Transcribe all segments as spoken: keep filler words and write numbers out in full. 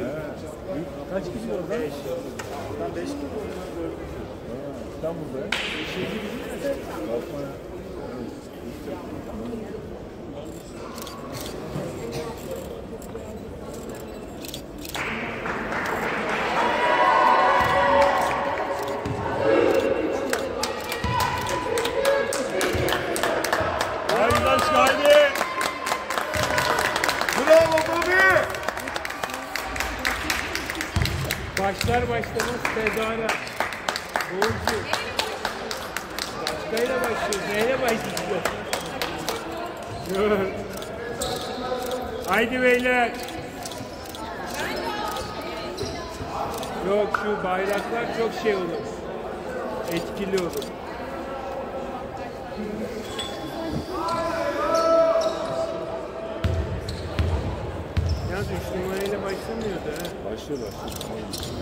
Kaç kişi var orada? beş. Ben beş kişi oldum. İstanbul'da. Şeyci bizim de. Bakma ya. Başlar başlamaz tezahürat. Doğrucu. Başkayla başlıyor. Neyle başlıyor? Haydi beyler. Yok şu bayraklar çok şey olur. Etkili olur. Yalnız üç numarayla başlamıyordu ha. Başlıyor başlıyor.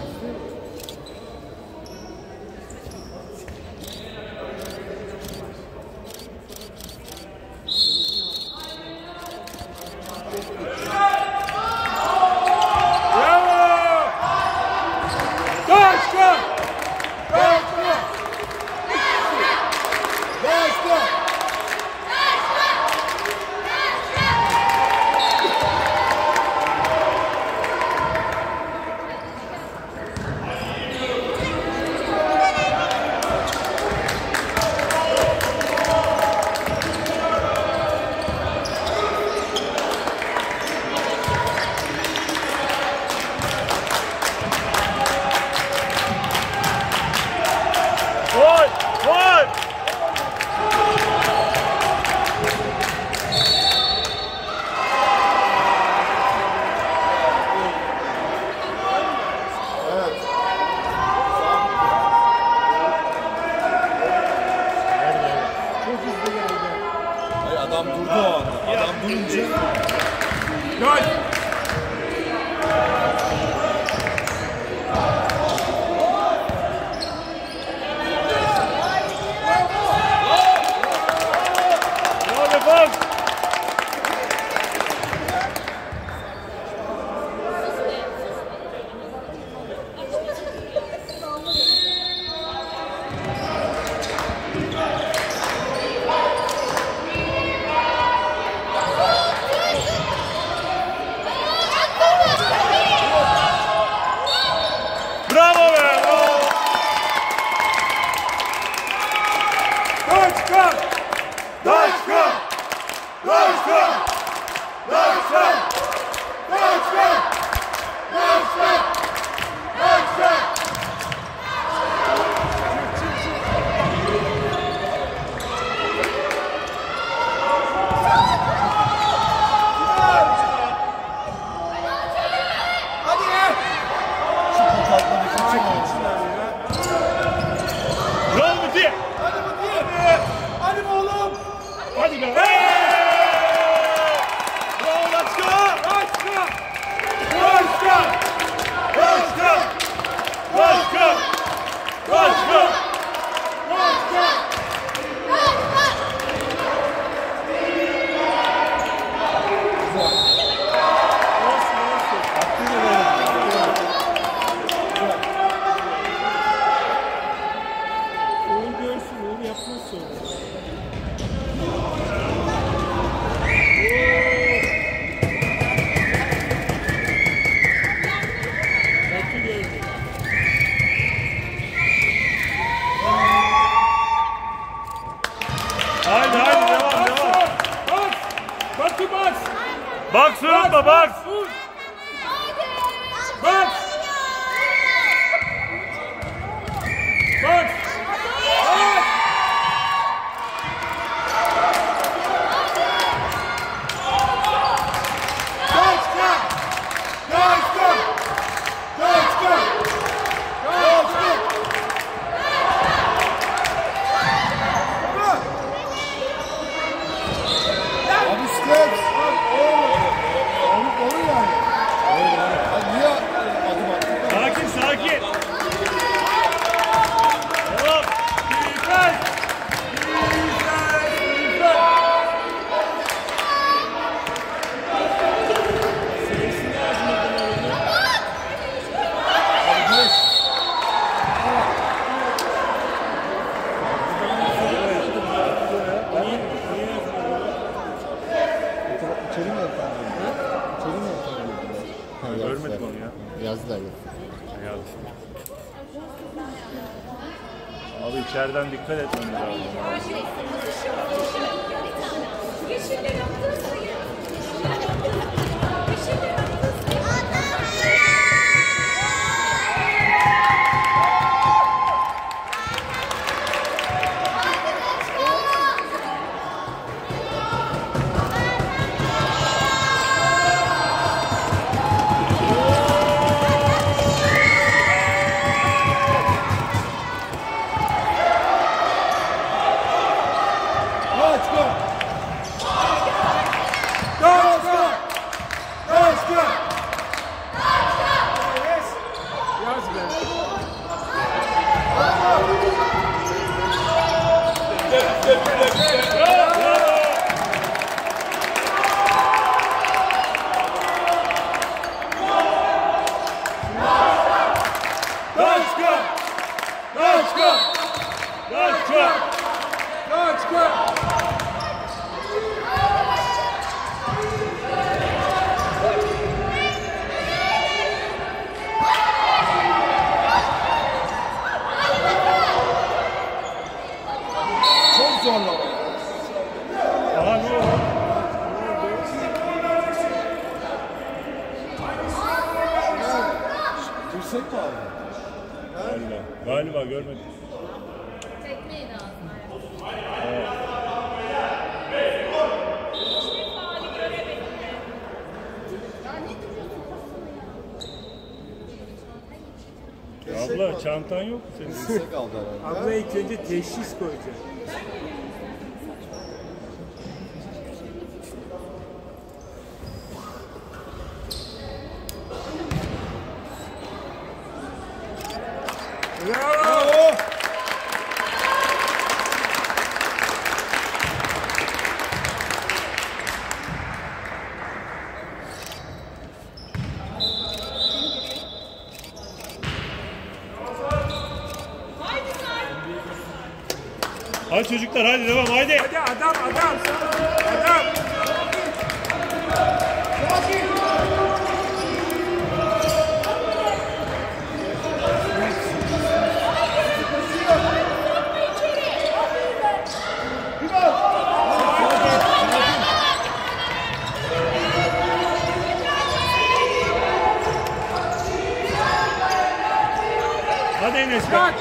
Adam durdu o anda. Adam durunca. Gol! Box room, the box. Box. Box. Abi step. Onu koru Görmedim onu ya. Yazdılar ya. Yazdım. Abi içeriden dikkat etmemiz lazım. Yeşiller yaptığı sayı. Yeşiller yaptığı sayı. Yeşiller yaptığı sayı. Yaz be. Başka! Başka! Başka! Başka. Çok zorlama. Aha ne oldu? Dirsek mi abi? Galiba. Galiba görmedim. Tekmeyi de ağzına. Abla çantan yok mu senin? Dirsek aldı herhalde. Abla ilk önce teşhis koyacak. Bravo. Hadi çocuklar hadi devam haydi. Hadi adam adam. Adam. Hadi Enes. Kalk.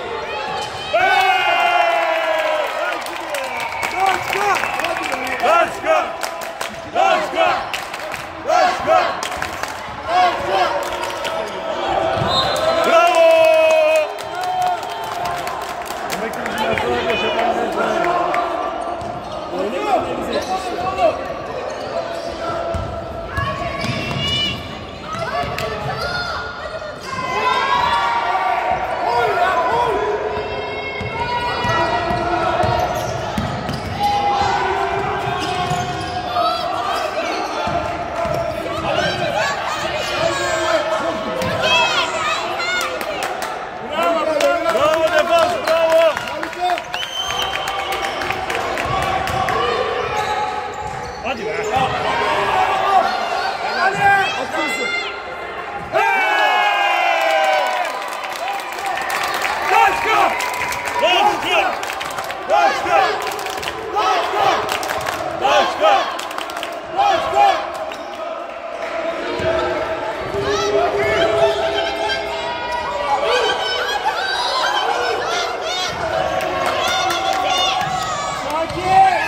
Başka! Başka! Başka! Bravo! Demek ki bizim hastalar yaşatanlar var. Bravo defans, bravo! Hadi be! Atıyorsun. Başka! Başka! Başka! Başka! Başka! Sakin.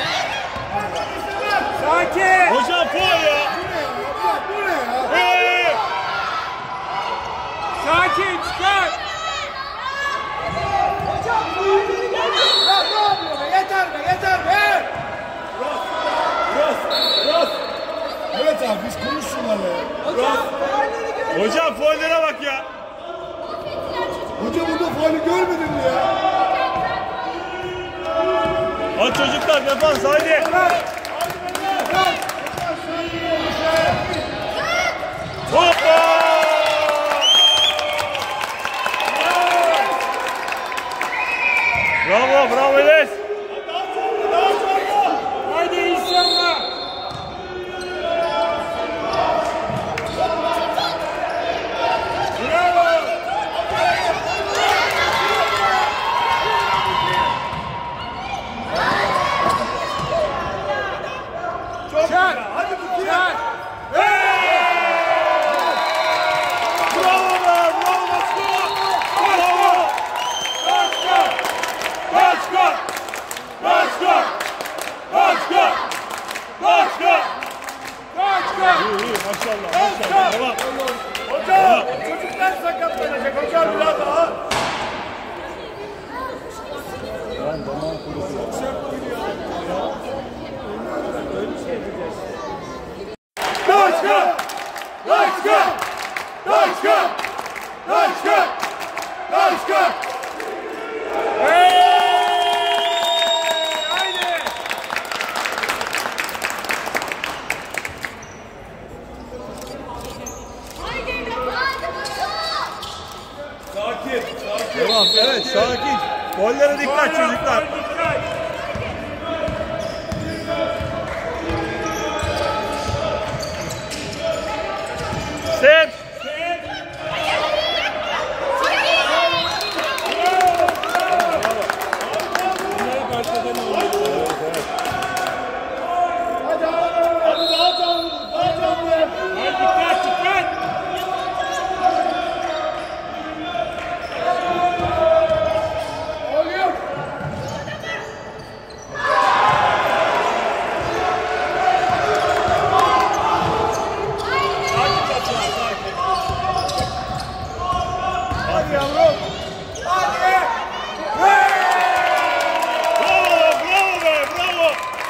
Sakin. Hocam faul ya! Bu ne ya? Hey! Sakin çıkar. Evet abi biz konuşsunlarla ya. Hocam faullere bak ya! Hoca burada faali görmedin mi ya? Hadi çocuklar defans haydi! Hoppa! Bravo, bravo Enes! Haydi inşallah. Başkan! Başkan! Başkan! Haydi hadi bakalım. Sakin, sakin. Devam. Evet sakin. Gollere dikkat çocuklar. Dikkat. Sen. Bunları başladan oluyor. Hadi daha canlı, daha canlı. Hadi dikkat dikkat. Oluyor. Sakin kapılar sakin. Hadi yavrum. Hadi. Bravo bravo be bravo.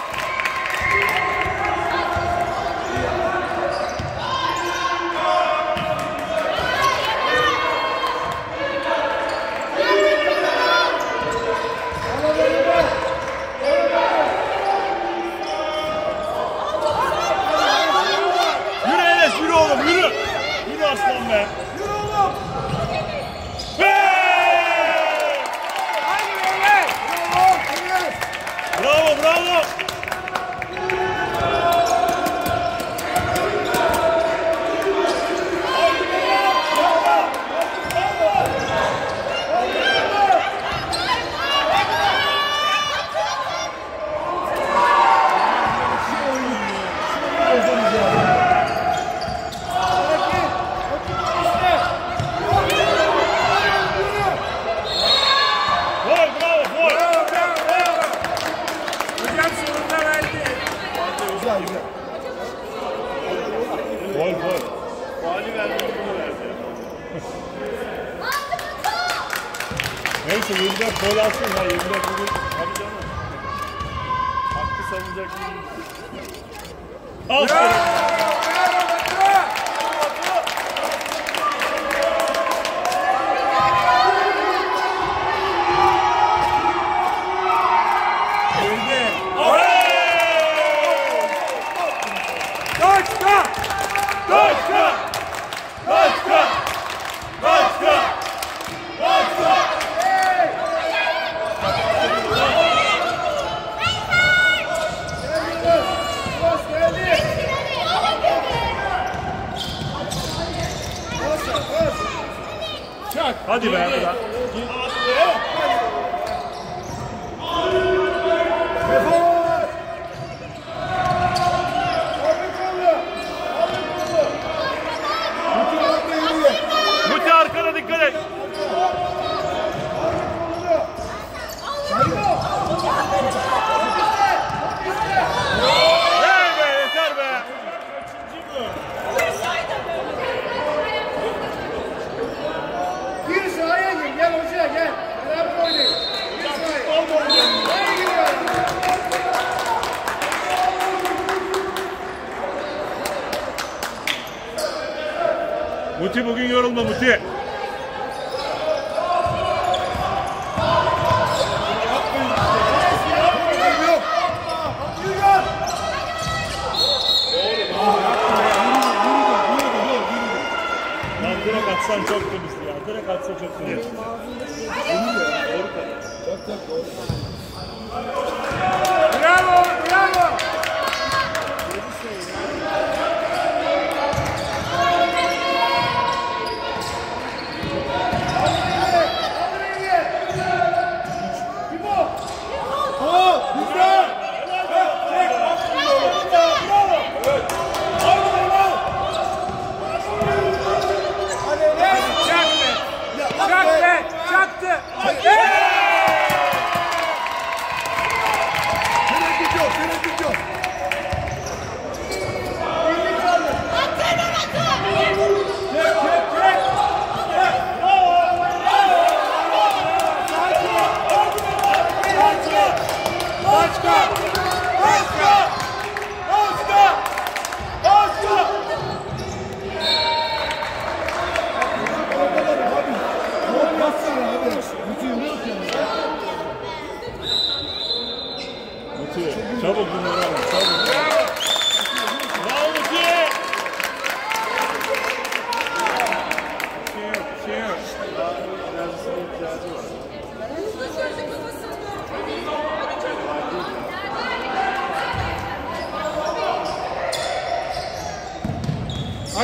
Yürü Enes yürü oğlum yürü. Yürü aslan be. Yürü oğlum. Hey! Hadi beyler. Bravo. Enes. Bravo bravo. Gol bravo gol. Bravo bravo bravo. Hocam sonunda verdi. Güzel güzel. Gol gol. Faali verdi bunu verdi. Neyse yedi dört gol alsın ya yedi dört bugün. Abi canım. Hakkı savunacak gibi. Aferin. Öldü. Başka. Başka! Başka! Başka! Başka! Bas geldi. Bas bas. Çak. Hadi be. Defol. Abi kolu. Abi kolu. Bütün atla yürüyor. Muti arkana dikkat et. Hey be yeter be. Gir sahaya gir. Gel hocaya gel. Beraber oynayın. Gir sahaya. Sahaya gir. Muti bugün yorulma Muti. Yok. Yürü. Lan direkt atsan çok temizdi ya. Direkt atsa çok temizdi. Bravo bravo. Çak be. Çak be. Çaktı. Hey!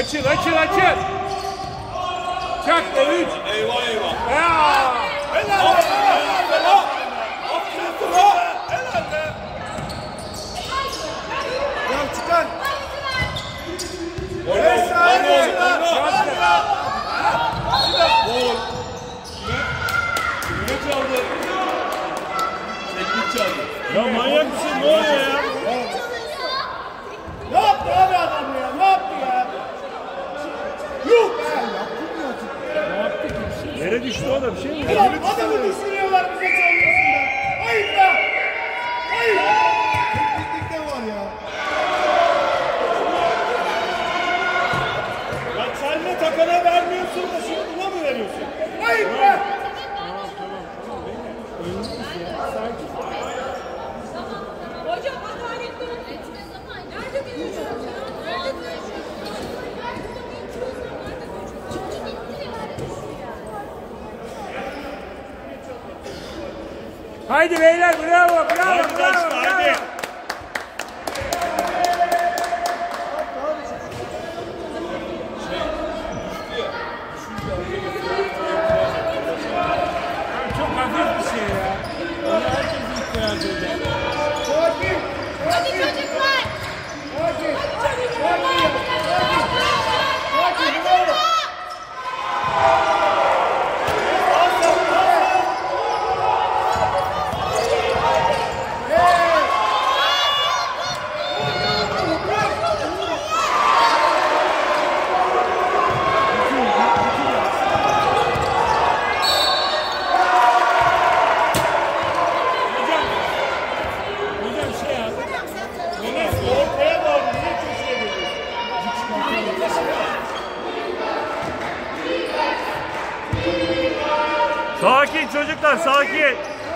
Açıl açıl açıl. Çak da üç. Eyvah eyvah. Ya. Helal be. Helal be. Aferin be. Helal be. Ya çıkar. Beş saniye. Gol. Kime çaldı? Teknik çaldı. Ya manyak mısın? Ne oluyor ya? Ne yaptı abi adam ya? Ne yaptı ya? Yuh be. Yere düştü o da bir şey mi? Ulan adamı düşürüyorlar bize çalıyorsun be. Ayıp be. Ayıp. Tekniklikte var ya. Ya çelme takana vermiyorsun da şimdi buna mı veriyorsun? Ayıp be. Hocam adaletli olun. Nerede diyorsun? Nerede diyorsun? Haydi beyler bravo bravo Haydi bravo. Taşlı, bravo. haydi. Çok hafif bir şey ya. Ona herkesin ihtiyacı olacak. Sakin. Hadi çocuklar. Sakin. Hadi çocuklar. Sakin. Bravo. Hocam. Hocam şey yap. Enes ortaya doğru niye köşeye geliyorsun? Sakin çocuklar, sakin.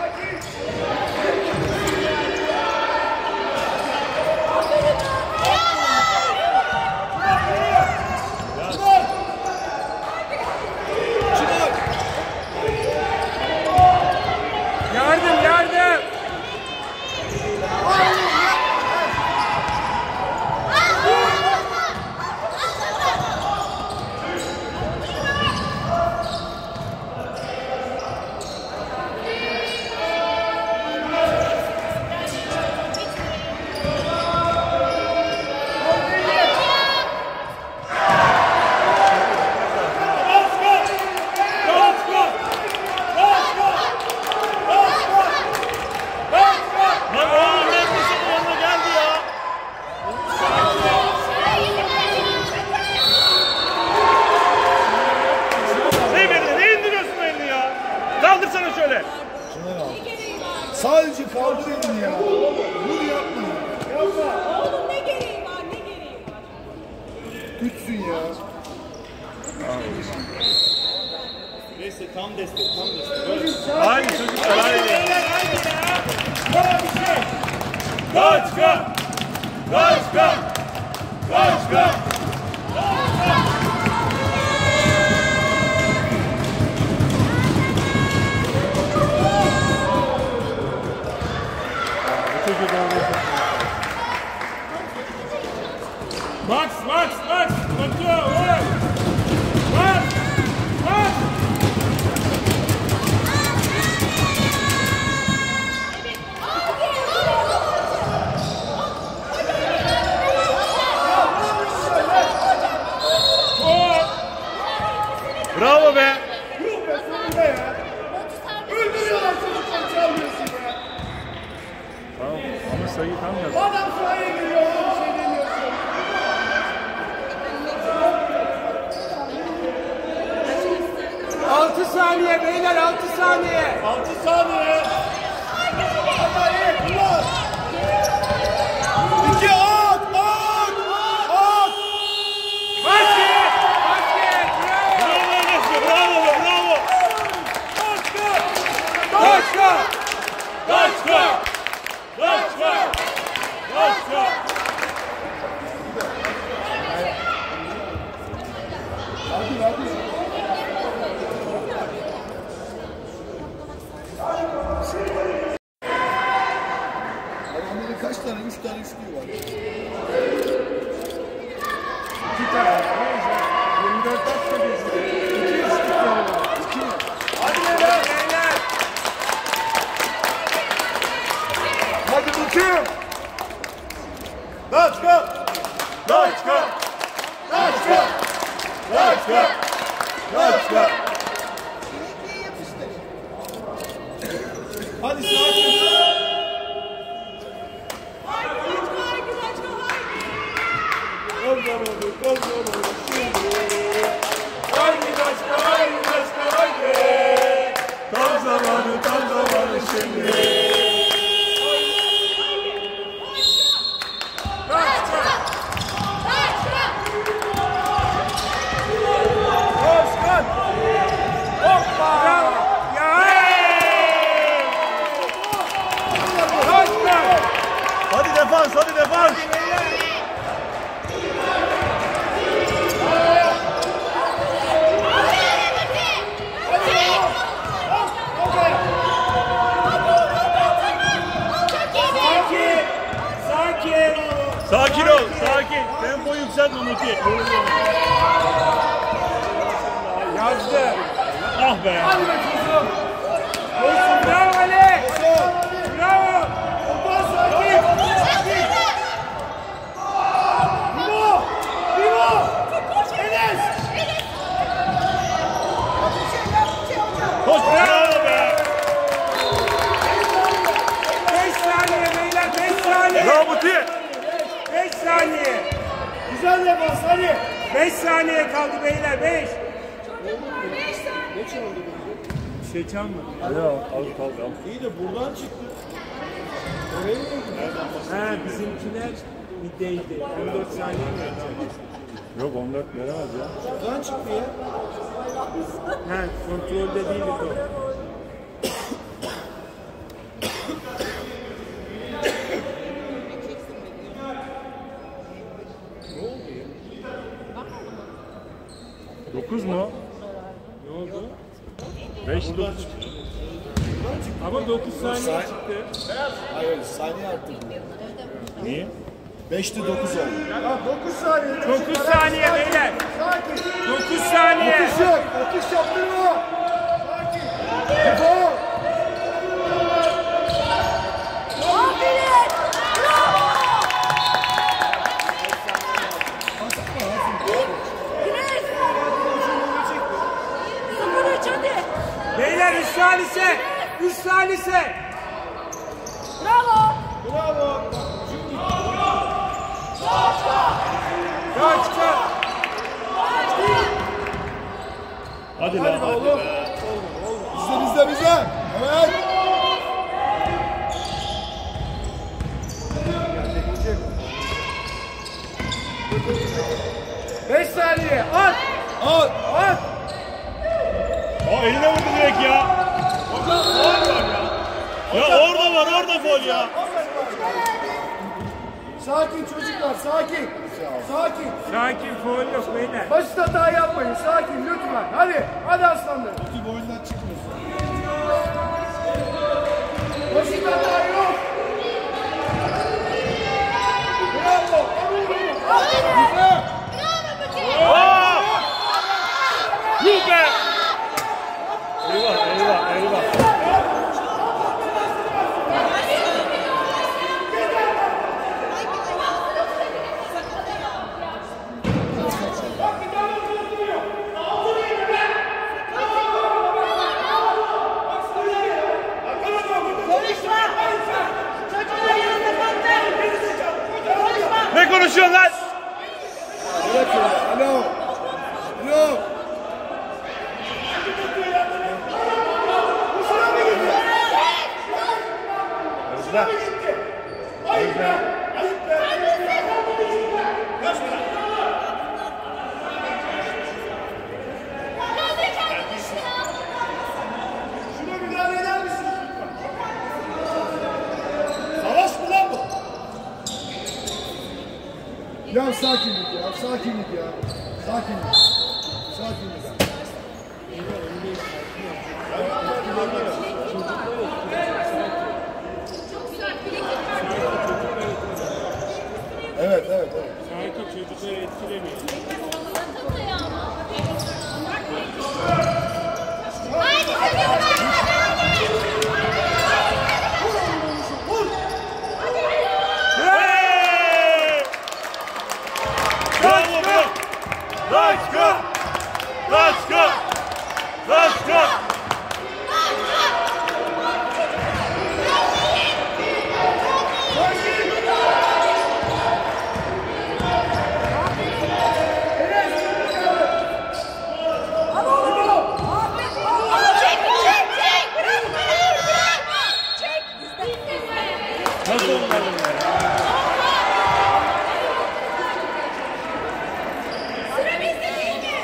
Yardım yardım. Lan oğlum nefesin yanına geldi ya. Ne beni, ne indiriyorsun elini ya? Kaldırsana şöyle. Sadece kaldır elini ya. Bunu yapma ya. Yapma. Oğlum ne gereği var? Ne gereği var? Tütsün ya. Neyse tam destek, tam destek. Haydi çocuklar, haydi. Kaç kaç! Kaç kaç! Kaç kaç! Max Max Max. Bakıyor. Vur. Max. Max. Bravo be! Yuh be sonunda ya. Öldürüyorlar çocukları çalmıyorsun ya. Tamam ama sayı tam yaz. Adam sahaya giriyor. Ona bir şey demiyorsun. Altı saniye beyler altı saniye. altı saniye. Hadi ulan. İki at. At. At. Basket. Basket. Bravo. Bravo Enes'e, bravo be, bravo. Başka. Kaç kaç! Kaç kaç! Kaç kaç! Hadi hadi. Adamların kaç tane? Üç tane üçlüğü var. İki tane. Başka. Hadi sakin. Kazanalım, kazanalım şimdi. Haydi başka, haydi başka, haydi. Tam zamanı, tam zamanı şimdi. Başkan. Hoppa. Ya hey. Başkan. Hadi defans, hadi defans. Sakin ol, sakin. Tempo yükseltme Muti. Yazdı. Ah be. Hadi be çocuğum. Bravo Ali. Bravo. Opa sakin. Sakin. Vivo. Vivo. Enes. Koş, bravo be. beş saniye beyler, beş saniye. Bravo Muti. beş saniye. Güzel defans hadi. beş saniye kaldı beyler, beş. Bir şey çalmadı. Ya, al kaldı al. İyi de buradan çıktı. Ha bizimkiler middeydi. on dört saniye mi yapacak? Yok on dört veremez ya. Buradan çıktı ya. Ha kontrolde değildi o. dokuz mu? Ne oldu? beş dokuz. Ama dokuz saniye çıktı. Hayır saniye arttırdı. Niye? beşte dokuz oldu. Ya dokuz saniye. dokuz saniye beyler. Sakin. dokuz saniye. Atış yok. Atış yaptırma. Sakin. Vivo. Beyler üç salise. üç salise. Bravo. Bravo. Kaç kaç. Hadi Hadi lan. be oğlum. Bizde bizde bizde. Evet. beş saniye. At. Al. At. Aa eline vurdu direkt ya. Hocam faul var ya. Ya orada var orada faul ya. Sakin çocuklar. Sakin. Sakin. Sakin foul yok beyler. Basit hata yapmayın. Sakin lütfen. Hadi. Hadi aslanlarım. Kutu boyundan çıkmıyorsun. Basit hata yok. Bravo. Güzel. Aa! Yuh be. Eyvah eyvah eyvah. Ne konuşuyorsun lan? Evet ya. Alo. Alo. Özle. Özle. Şuna müdahale eder misin? Savaş mı lan bu? Ya sakinlik ya, sakinlik ya. Sakinlik. Sakinlik. Evet evet evet. Sanki çocukları etkilemiyor. Hey! Bravo be! Başka! Başka. Nasıl olmalı ya? Sıra bizde değil mi?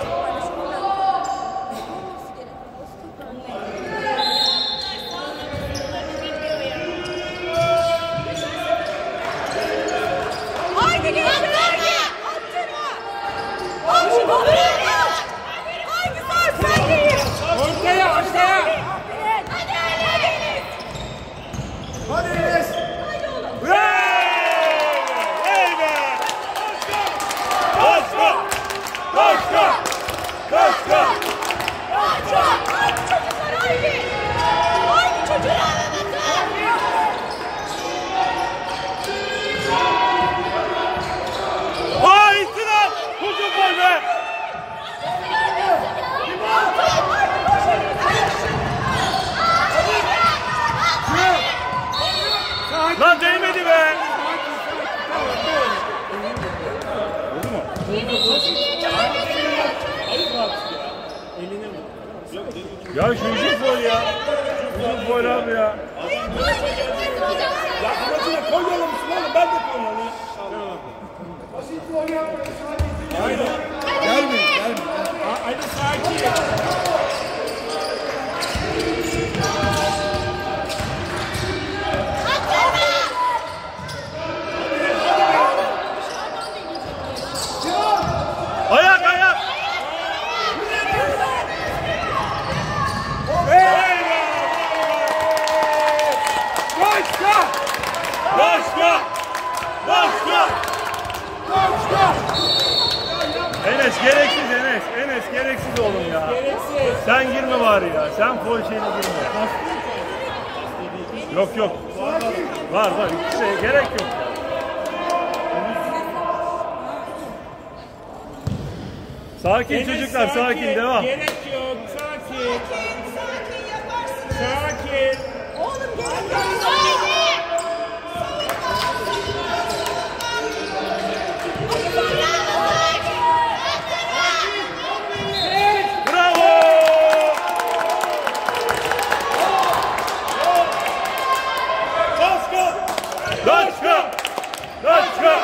Haydi gençler haydi. Attırma. Al şunu. Haydi sar sen değil. Ortaya aşağıya. Hadi hadi hadi. Hadi Enes. Haydi oğlum. Bravo! Hey be! Başka! Başka! Başka! Başka. Haydi çocuklar haydi. Haydi çocuklar. Vay İslam! Hücum gol be! Lan değmedi be! Ya şu hücum gol ya! Hücum gol abi ya! Ya amacına koyuyor musun oğlum? Ben de koyuyorum. Basit gol yapmayın. Haydi. Gelmeyin, gelmeyin. Hadi sakin. Ayak ayak! Başka! Başka! Başka! Başka! Enes gereksiz Enes. Enes gereksiz oğlum ya. Gereksiz. Sen girme bari ya. Sen foul şeyine girme. Yok yok. Var var. Hiç şey, gerek yok. Sakin Enes, çocuklar sakin, devam. Gerek yok. Sakin. Sakin. Oğlum gel. Haydi. Bravo! Başka! Başka! Başka!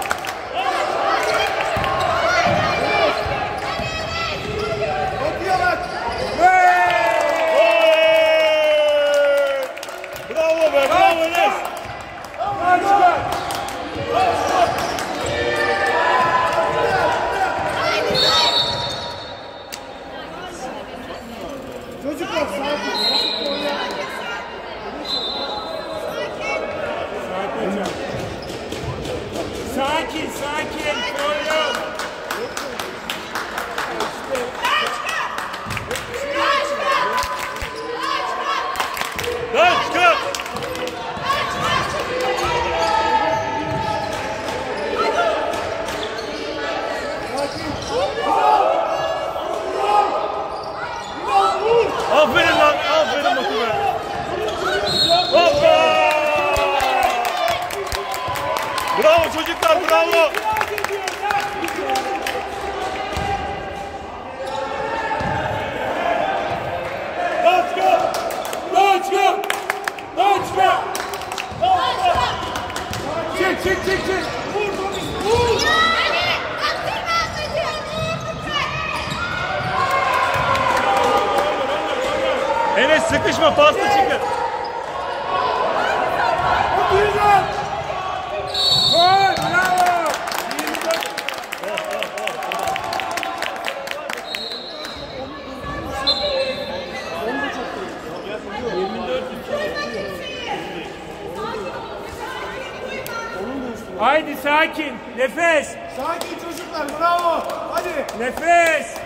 Bakıyorlar. Oley! Bravo be, bravo Enes! Başka! Çocuklar sakin. Basit gol yapmayın. Sakin, sakin. Gol yok. Başka! Aferin lan, aferin Batu be. Hoppa! Bravo çocuklar, bravo. Başka! Başka! Başka! Çek çek çek çek. Vur vur. Vur. Enes sıkışma, paslı çıkın. Güzel. Gol. Bravo. Haydi sakin. Nefes. Sakin çocuklar, bravo. Hadi. Nefes.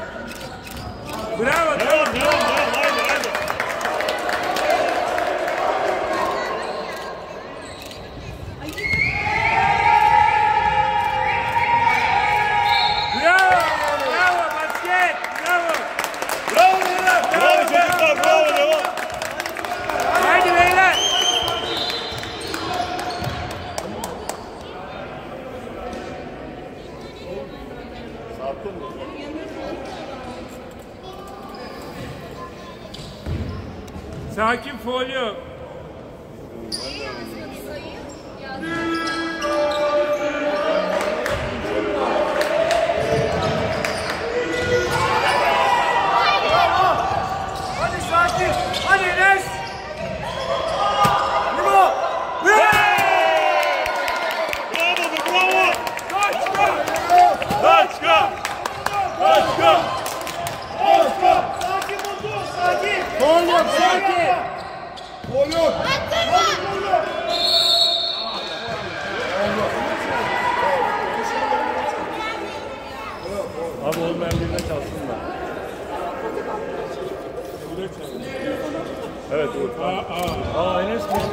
Bravo. Devam, devam, devam. Haydi, haydi. Sakin, faul yok. Hadi sakin. Hadi Enes. Bravo. Bravo be, bravo. Başka. Başka. Başka. Başka. Sakin oldu. Sakin. Faul yok, sakin. Gol yok. Hadi gol yok. Abi olmayan birine çalsınlar. Evet, Uğur. Aa, aa. Aa, Enes mi?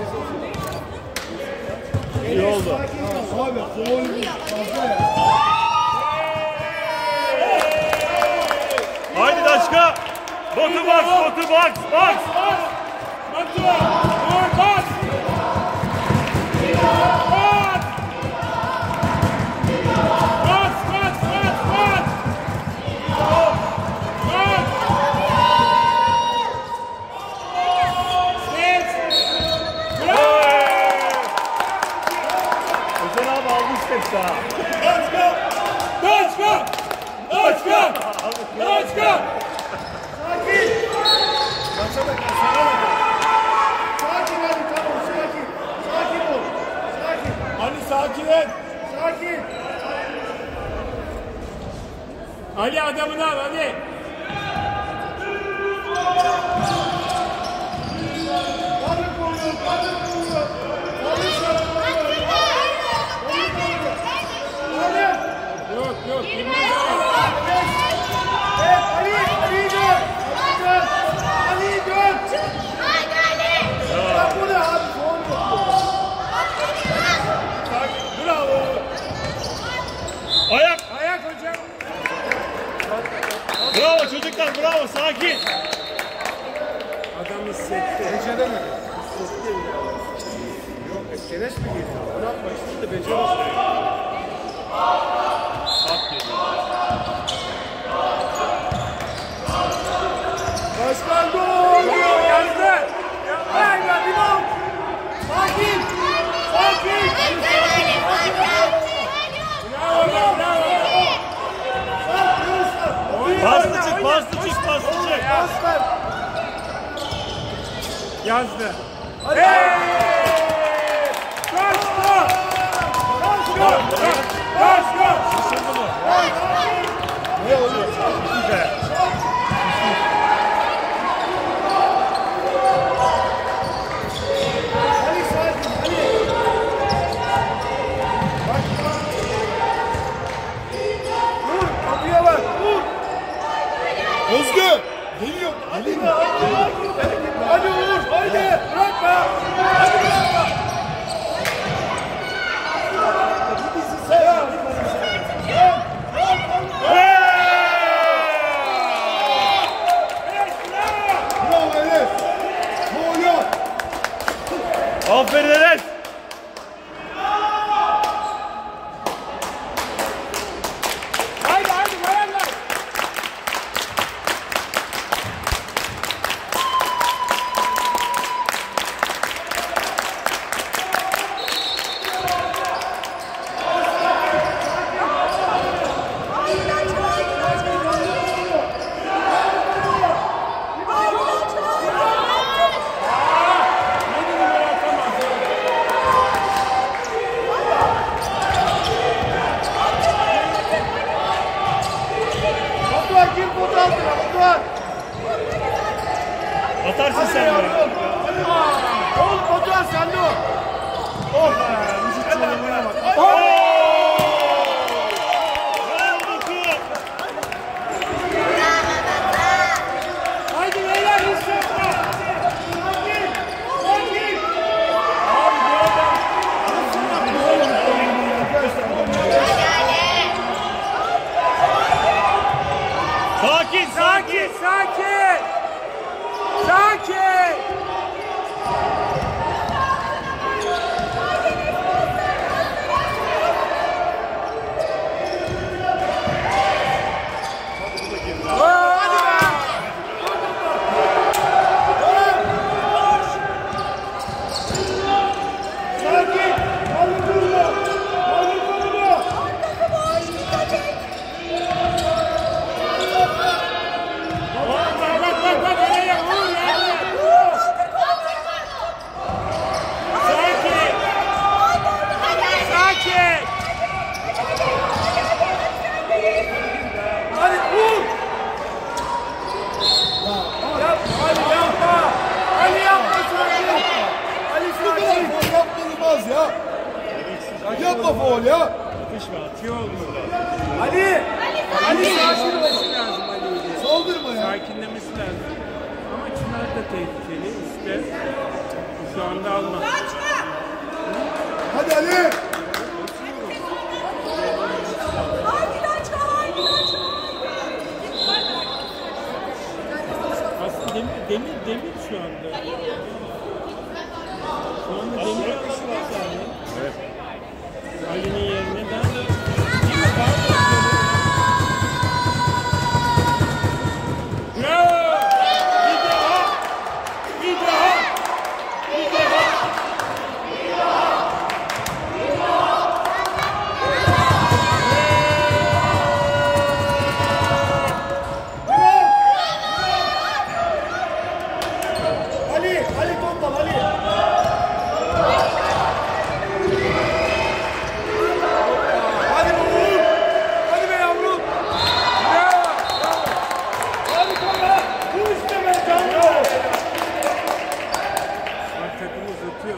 İyi oldu. Abi gol fazla ya. Haydi Daşka. Botu box, botu box, box. Batu, vur, bas. Bas. Bas, bas, bas, bas. Bas. Ses. Bravo. Özel abi aldı step daha. Doçka. Doçka. Doçka. Doçka. Sakin. Başa bak. Sana bak. Sakin hadi tamam sakin. Sakin ol. Sakin. Ali sakin et. Sakin. Ali adamını al Ali. Hadi koyun. Hadi koyun. Hadi sana. Hadi. Yok yok. Bilmez Evet Ali. Ali dön. Ali dön. Ali dön. Bak bu ne abi? Gol yok. Sakin. Bravo. Ayak. Ayak hocam. Bravo çocuklar, bravo. Sakin. Adam hissetti. Becere mi? Hissetti mi? Yok. Enes mi girdi? Ne yapma işte de beceremez. Başkan gol! Yazdı. Hayır ya limon! Sakin! Sakin! Bravo be, bravo. Bastı çık, bastı çık, bastı çık. Pas ver! Yazdı. Hadi! Koşma. Koşma. Koşma. Ne oluyor? Güzel. Ali sakin! Ali! Bak! Vur! Kapıya bak! Vur! Özgür! Geliyor! Hadi be! Hadi! Hadi vur! Hadi! Bırakma! Hadi bırakma! Bu bizi sever! Bravo Enes! Gol yok! Aferin Enes. Haydi haydi bayanlar. Yedi numara atamaz. Batuhan kim potu altına? Batuhan! Atarsın sen Hadi böyle. yavrum! Hadi! Oğlum Batuhan sende o! Oh be! Vücut çalımına bak! Bravo Batu. Haydi beyler hissetme. Sakin! Sakin! Abi bu adam. Sakin, Sakin sakin. sakin. Sakin. yapma faul ya. Atışma atıyor olmalı. Ali. Ali Sakinlemesi lazım Ali'yi. Saldırma ya. Sakinlemesi lazım. Ama Çınar da tehlikeli. İşte şu anda almaz. Hadi Ali. Haydi Laçka, haydi Laçka. Aslında demir, demir, demir şu anda. Şu anda demir alışmak yani. Evet. Ali'nin yerine ben de... Bravo! Bir daha! Bir daha! Bir daha! Ali. Ali topla Ali. Hadi be oğlum. Hadi be yavrum. Hadi topla. Bu işte be canım. Bak takımı uzatıyor.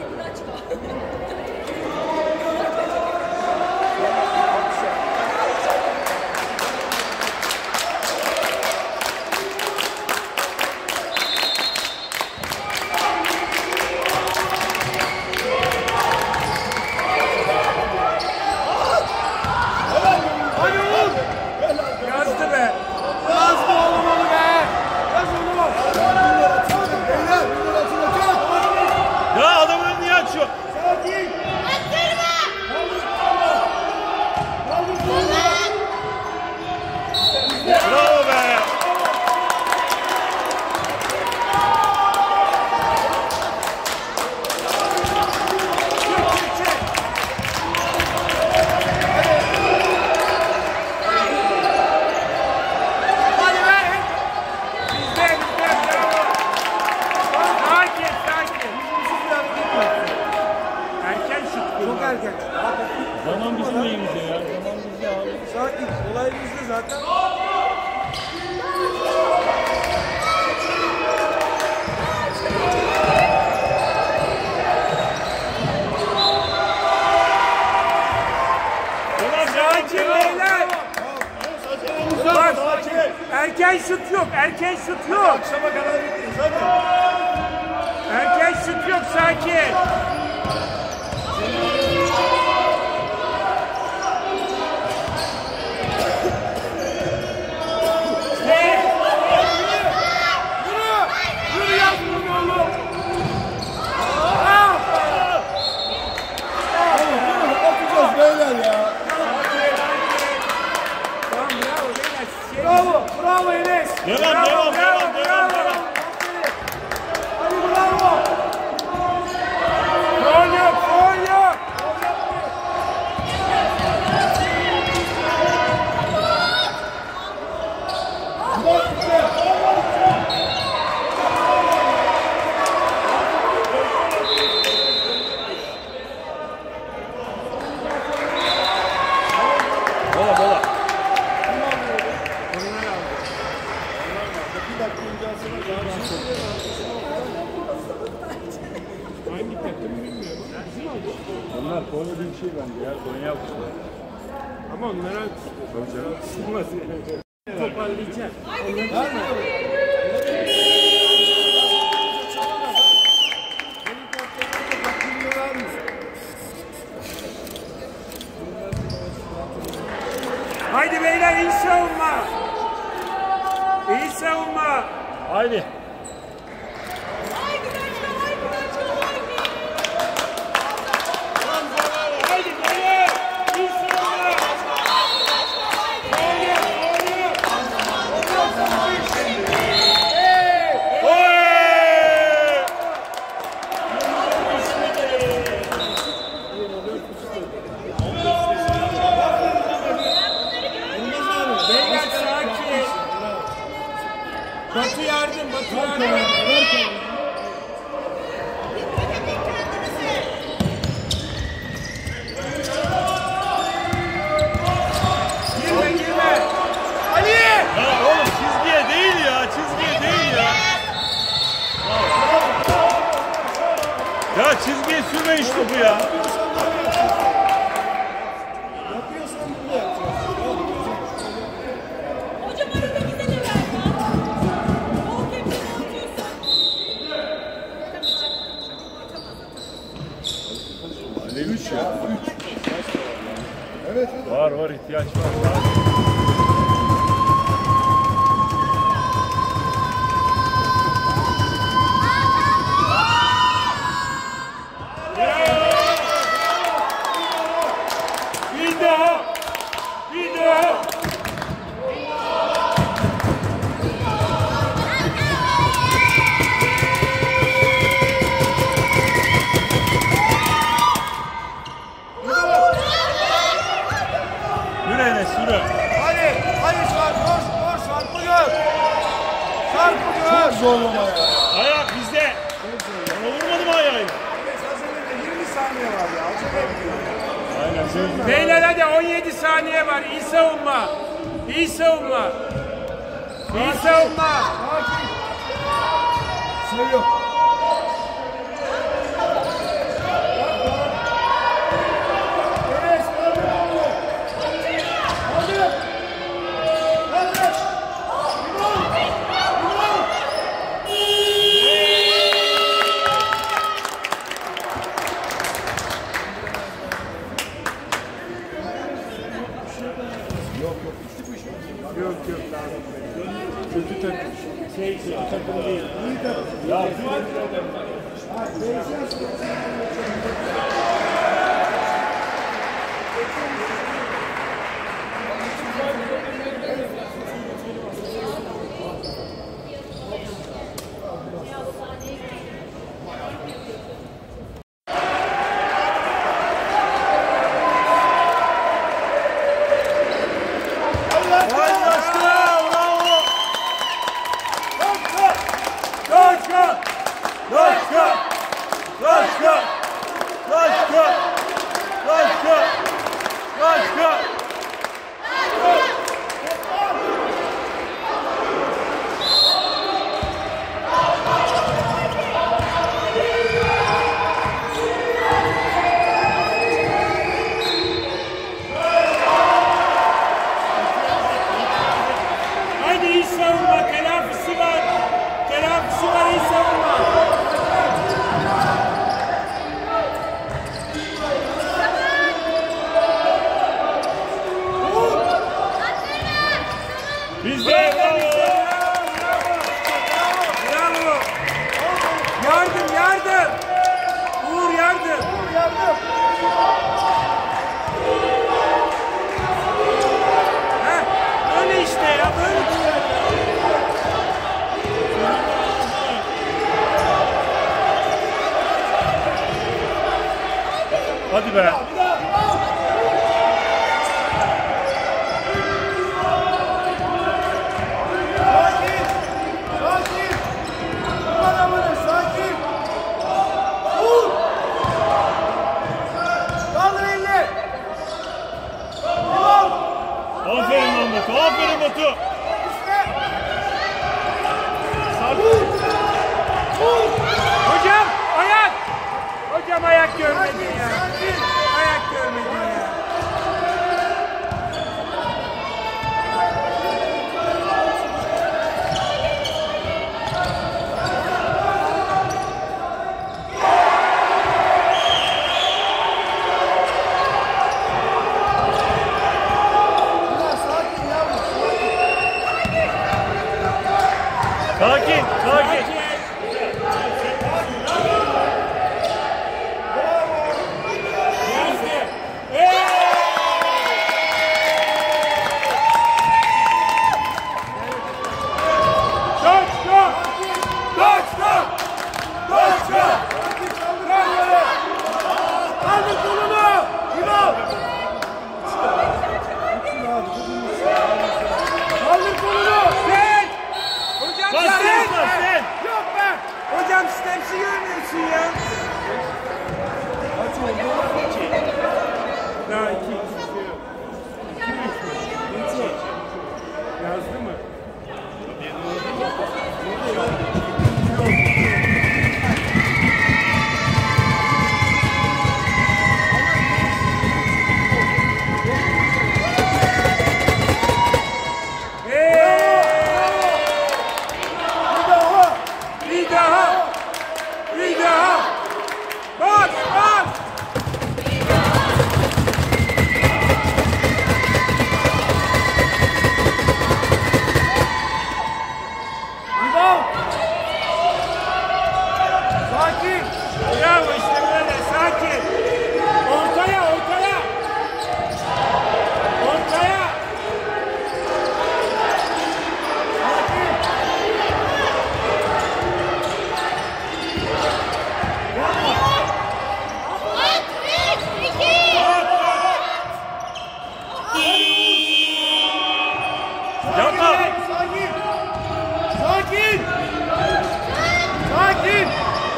Hadi oğlum. Yazdı be! Yaz mı oğlum onu be? Yaz onu. Beyler. Beyler atılacak. Ya adamın önünü niye açıyor? Sakin. Bravo be. Bizde, bizde, bravo! Sakin, sakin! Erken şut kullan. Çok erken. Zaman bizim neyimize ya? Zaman bizde abi. Sakin. Olay bizde zaten. Sakin beyler! Bak, erken şut yok, erken şut yok. Akşama kadar bekliyoruz hadi. Erken şut yok, sakin. Ne? Yürü! Yürü yavrum oğlum! Atacağız beyler ya. Tamam, bravo beyler. Şey, Bravo, bravo Enes. Devam, Bravo, devam, bravo, devam, devam, bravo. devam. Hadi bravo. Gol yok, gol yok. Bak bize. Bola bola. Hangi takım bilmiyorum. Bizim oldu. Onlar Konya bir şey bence ya. Konya yapmışlar. Ama onlara sığmaz yani. Toparlayacak. Haydi beyler, iyi savunma. İyi savunma. Haydi. Haydi Laçka, haydi Laçka, haydi. Haydi beyler. İyi savunma. Gol yok, gol yok. Oy! Beyler sakin. Batı yardım, Batı yardım. Girme, girme. Ali! Ya oğlum çizgiye değil ya. Çizgiye değil ya. Ya çizgiye sürme işte bu ya. Bizde üç ya. Üç. Evet. Var var ihtiyaç var. Bir daha. Bir daha. Yürü Enes yürü. Hadi. Hadi Sarp. Koş. Koş. Sarp'ı gör. Sarp'ı gör. Çok zorlama ya. Ayak bizde. Ona vurmadı mı ayağı? yirmi saniye var ya. Acele etmiyor. Aynen. Beyler hadi on yedi saniye var. İyi savunma. İyi savunma. İyi savunma. Sakin. Sayı yok. Enes, hadi oğlum. Hadi. Hadi. İmam. İmam. Yok yok lazım. Kötü takım. Şey kötü takım değil. Ya Başka. Başka! Başka! Başka! Başka! Başka! Hadi iyi savunma. Telafisi var. Telafisi var. İyi savunma. Bizde! Bravo. Yardım, yardım. Uğur yardım. Yardım. Heh, böyle işte ya, böyle işte. Hadi be! Sakin. Sakin. Aman aman sakin. Vur. Kaldır elini. İmam. Aferin lan Batu! Aferin Batu! İşte. Vur. Vur. Hocam, ayak. Hocam ayak görmedin ya. Sakin. Ayak görmedin ya. Ulan sakin yavrum. Sakin! Sakin! Yazdı. Hey! Koş, koş. Koş, koş. Koş, koş. Kaldır kolunu. İmam. Kaldır kolunu. Sen. Hocam Bas, sen. bas, bas, sen. Yok be. Hocam stepsi görmüyorsun ya. Daha iki, iki şey yok. İki, üç. Yazdı mı? Bir daha! Bir daha! sakin. Bravo işte böyle sakin. Ortaya ortaya. Ortaya. Yapma. Sakin. Sakin. Sakin.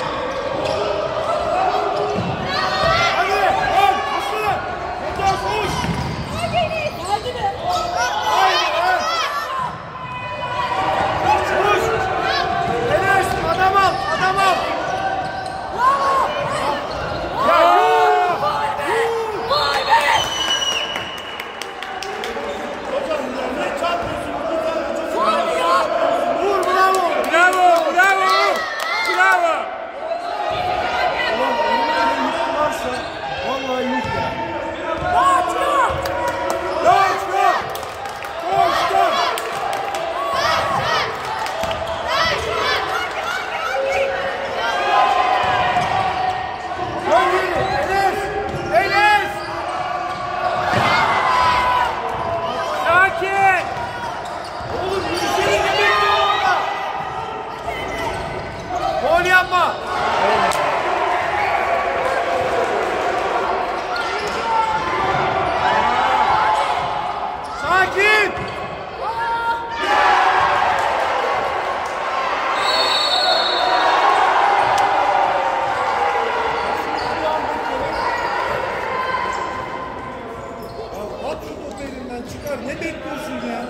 Hadi. Al. Aslanım. Motor koş. Haydi. Koş. Enes adam al. Adam al. Ya yürü. Vay be! Hocam ne çarpıyorsun? Bir tane çocuk. Vay ya! Vur bravo. Bravo bravo. Bravo. Ulan önümde yük varsa vallahi yük ya. Başka! Koş koş. Koş koş. Dön yürü. Enes. Enes. Sakin. Oğlum yürüsene ne bekliyorsun orada? Gol yapma. Sakin. At şu topu elinden çıkar. Ne bekliyorsun ya?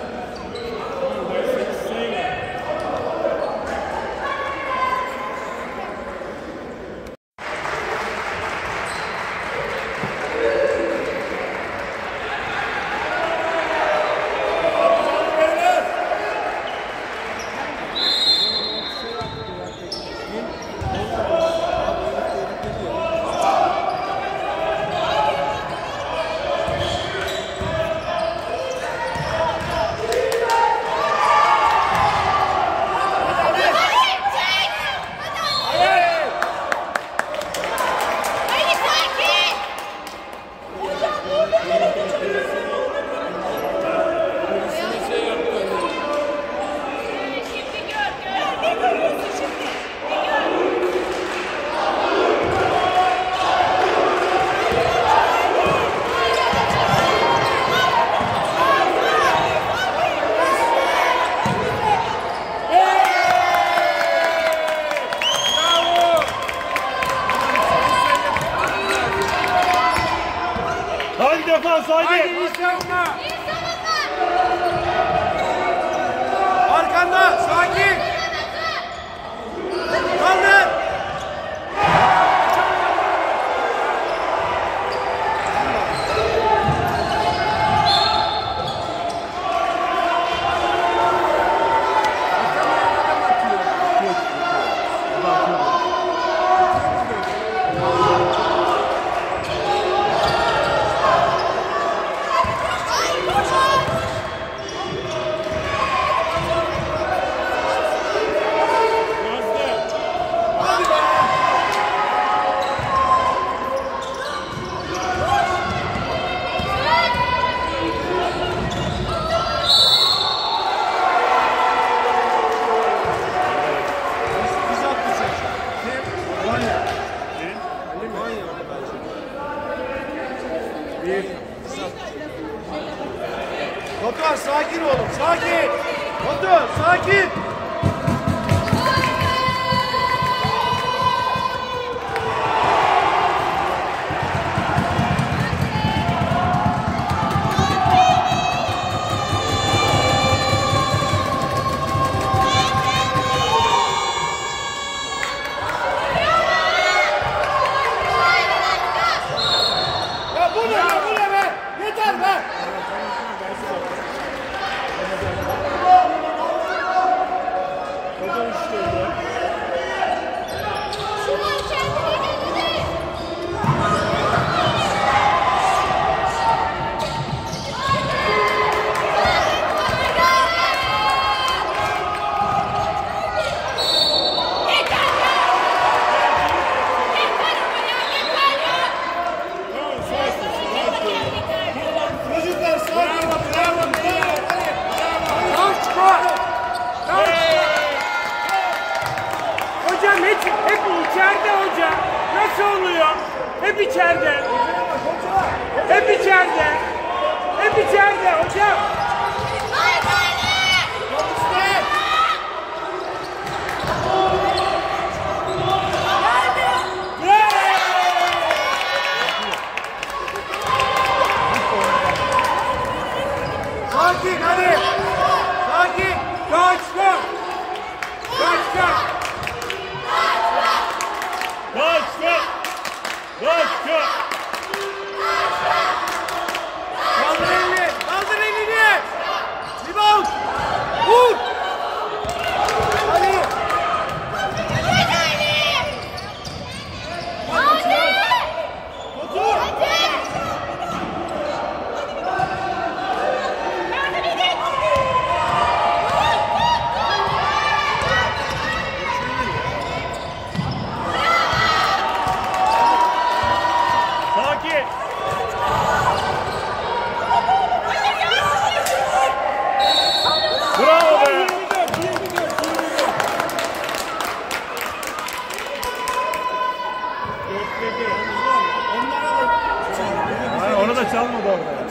Hadi defans Haydi haydi. iyi savunma. Arkanda sakin. Kaldır. Hadi be. Biz atlayacağız. Konya. Konya bence. Bir. Batuhan sakin oğlum, sakin. Batuhan sakin. Ya bu ne ya bu ne be? Yeter be. Hep içeride. Hep içeride. Hep içeride hocam. Sakin hadi. Sakin. Kaçma. Kaçma. Başka! Başka! Kaldır elini. Kaldır elini. Rebound. Vur. Hadi. Otur. Sakin! Bravo be! Hayır, onu da çalmadı orada.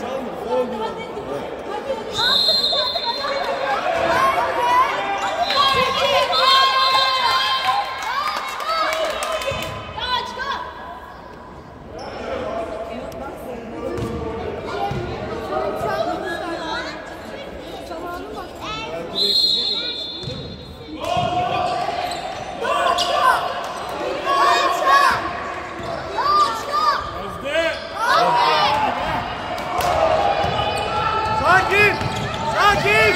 Sakin. Sakin.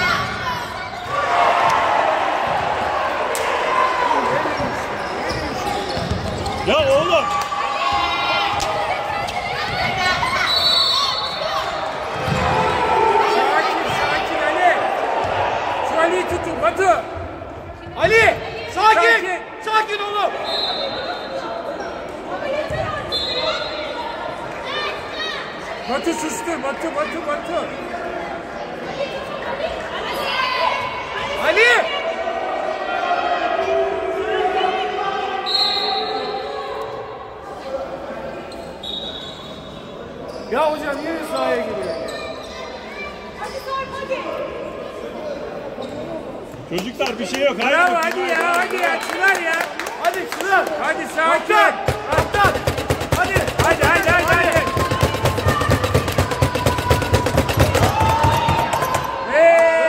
Ya oğlum! Sakin sakin Ali. Şu Ali'yi tutun Batu. Ali. Sakin. Sakin. Sakin oğlum. Batu sustur Batu Batu Batu. Ali. Ya hocam yine sahaya giriyor. Hadi Sarp hadi. Çocuklar bir şey yok. Hayır. Bravo hadi ya hadi ya Çınar ya. Hadi Çınar. Hadi sakin. Kaptan. Kaptan. Hadi. Hadi hadi hadi hadi. Hey!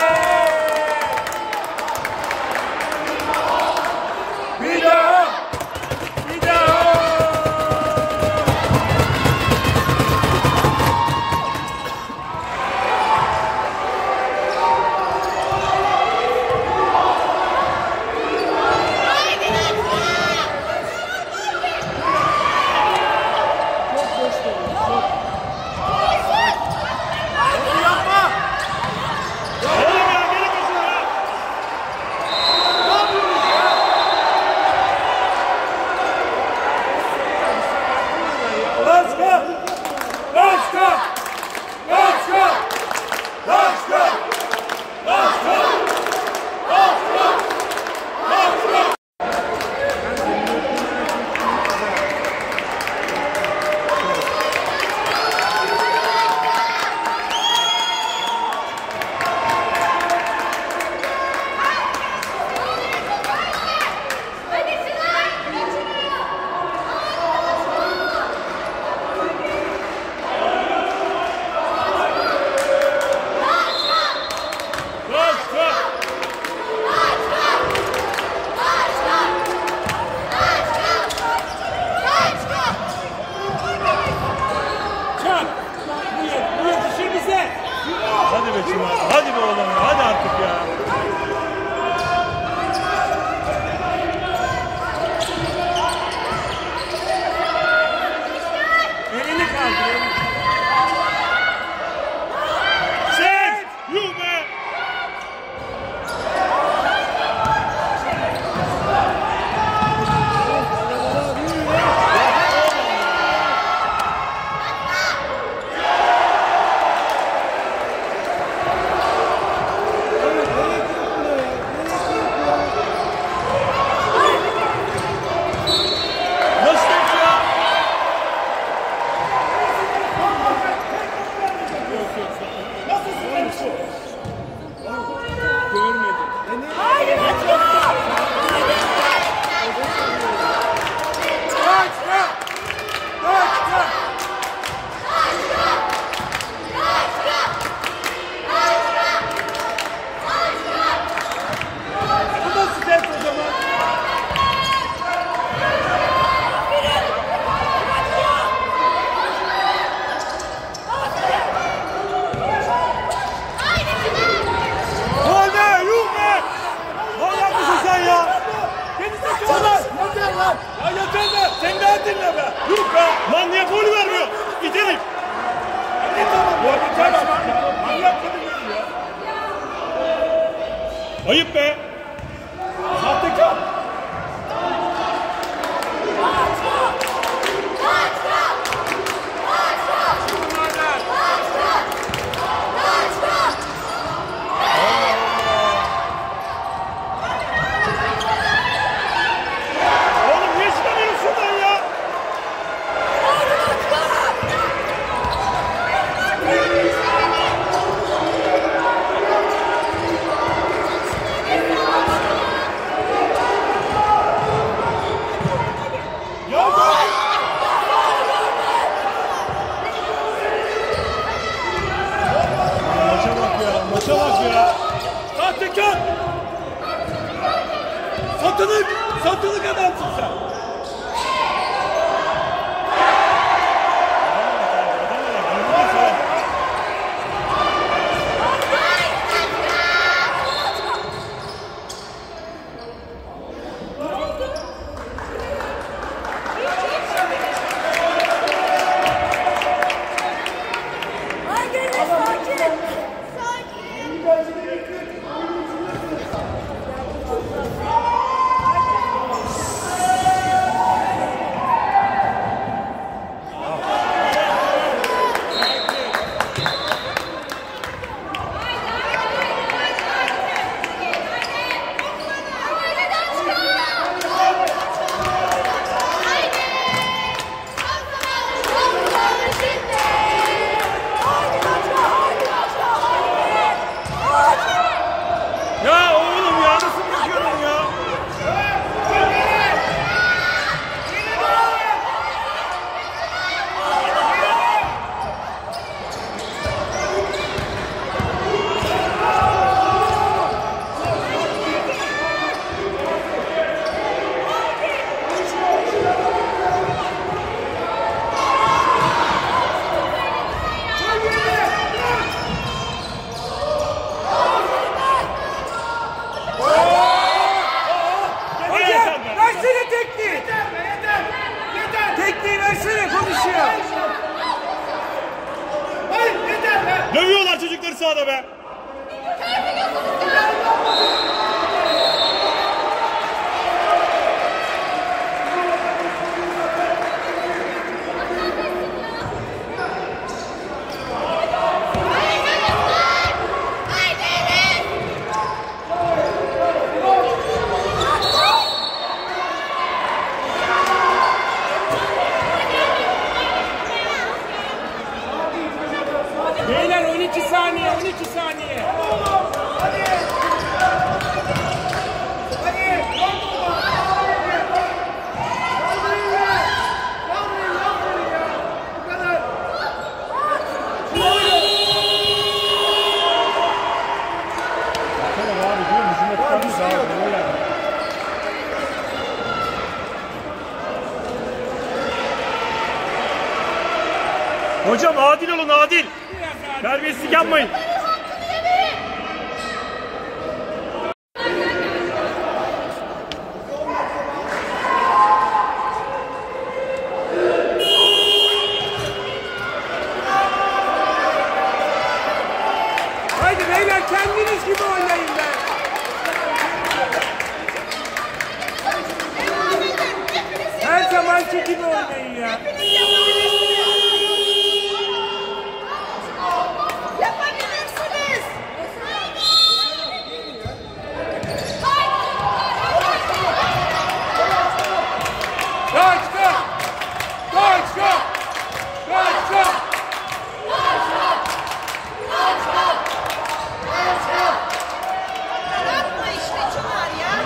Bir daha. Bir daha. dinle be. Yok be. Lan niye golü vermiyor? Gidelim. Ne tamam ya? Bir kaçma. Manyak gibi ya. Ayıp be. Sahtekar. Oğlum niye çıkamıyorsun şuradan ya? Ya bak. Maça bak ya. Maça bak ya. Sahtekar. Satılık. Satılık adamsın sen. Ya oğlum ya nasıl bırakıyorsun ya? Hocam versene tekniği. Yeter be yeter. Yeter. Tekniği versene konuşuyor. Hayır yeter be. Dövüyorlar çocukları sahada be. Beyler on iki saniye, on iki saniye. Hadi. Hadi. Yalvarın ya. Yalvarın yalvarın ya. Bu kadar. Tamam abi diyorum hücum etmemiz lazım. Öyle yani. Hocam adil olun adil. Terbiyesizlik yapmayın. Haydi beyler kendiniz gibi oynayın be. Her zamanki gibi oynayın ya. Yapabilirsiniz. Kaç kaç. Kaç kaç. Kaç kaç. Yapma işte Çınar ya.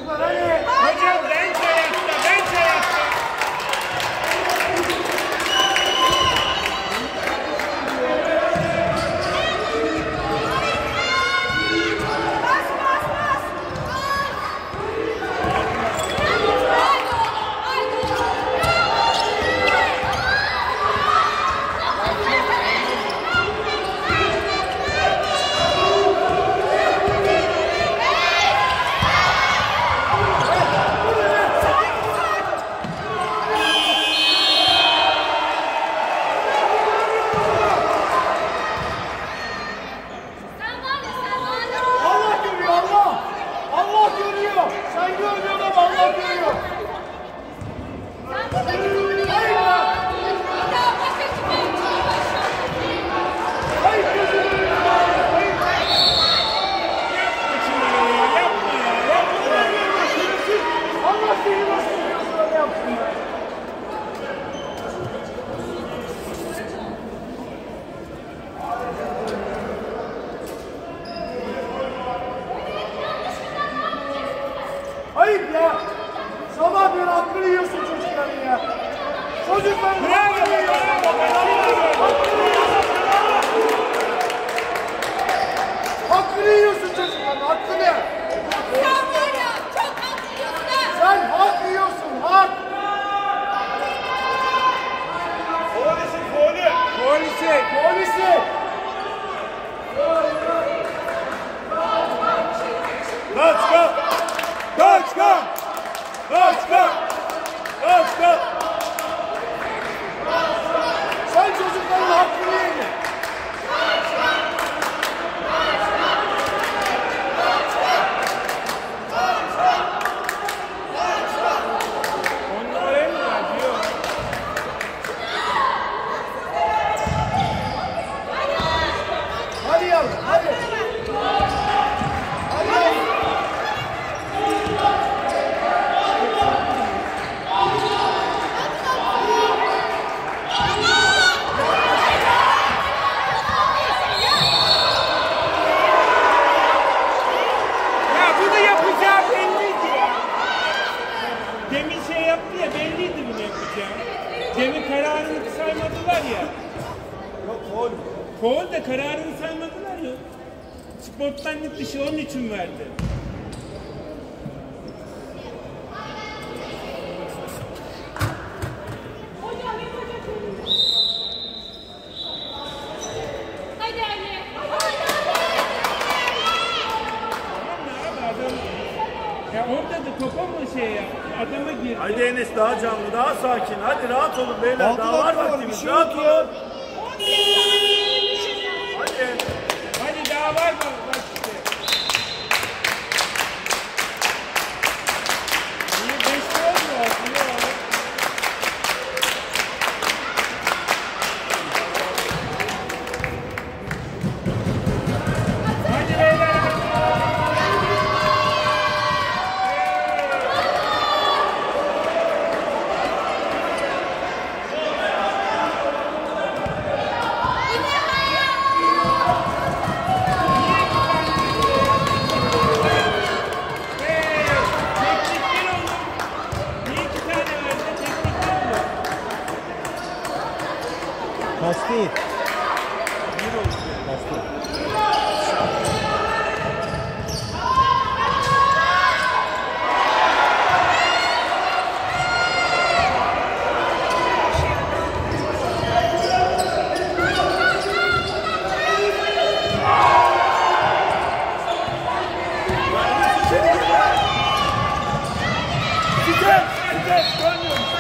çocuklar hadi. Hocam bench ayakta, bench ayakta. Bas bas bas. Allah görüyor Allah. Allah görüyor. Sen görmüyorsun ama Allah görüyor. Hayır gözünü. Allah seni nasıl görüyorsun öyle yapsın ya. Hayır ya. Sabah bir hakkını yiyorsun çocukların ya. Çocukların hakkını yiyorsun. Hakkını yiyorsun. Hakkını yiyorsun çocukların hakkını. Sen hak yiyorsun hak. Polisi, poli. Polisi. Polisi. Kaç kaç. Kaç kaç. Kaç kaç. Kaç kaç. Sen çocukların hakkını yedin. On numarayı mı var diyor. Hadi yavrum hadi. Hadi yavrum. Ya bunu yapacağı belliydi ya. Demin şey yaptı ya, belliydi bunu yapacağı. Demin kararını saymadılar ya. Yok oğlum. Foul da kararını saymadılar ya. Sportmenlik dışı onun için verdi. Hadi anne. Tamam mı abi adam? Ya orada da topa mı şey yaptı? Adama girdi. Haydi Enes daha canlı, daha sakin. Hadi rahat olun beyler. Daha var vaktimiz. Rahat olun. Hadi. Hadi daha var mı? Bak işte. Niye beşte olmuyor aslında abi? Hadi beyler. Teknikler olur. Niye iki tane verdi? Teknikler olur. Pas değil. Pas değil. Güzel. Güzel. Görmüyor musun?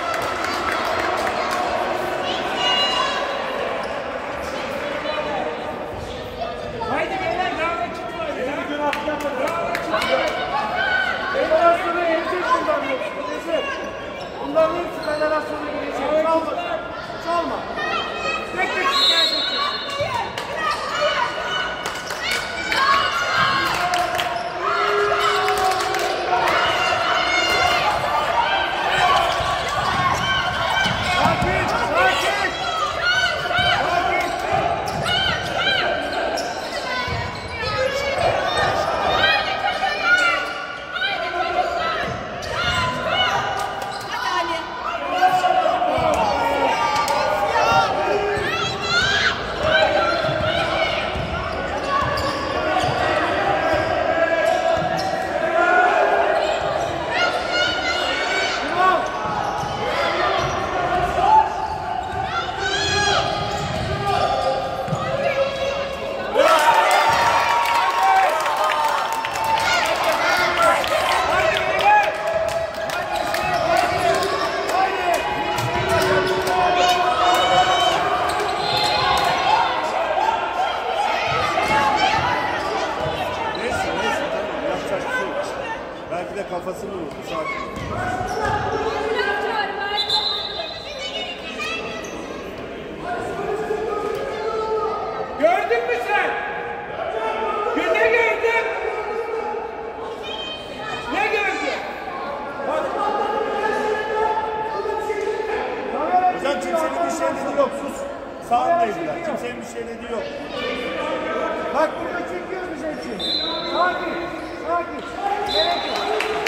Haydi beyler daha vakit var ya. Bugün atlayamadı. Daha vakit var. Federasyona gelecek bundan hepsi. Gelecek. Bunların hepsi federasyona gelecek. Çalma. Çalma. Tek tek şikayet edecek. Sakin. Sakin. Sakin. kafasını vurdu. Sakin. Gördün mü sen? Ne gördün? Ne gördün? Hocam kimsenin bir şey dediği yok. Sus. Sağındaydılar. Kimsenin bir şey dediği yok. Bak burada çekiyoruz biz hepsini. Sakin. Sakin. Gerek yok.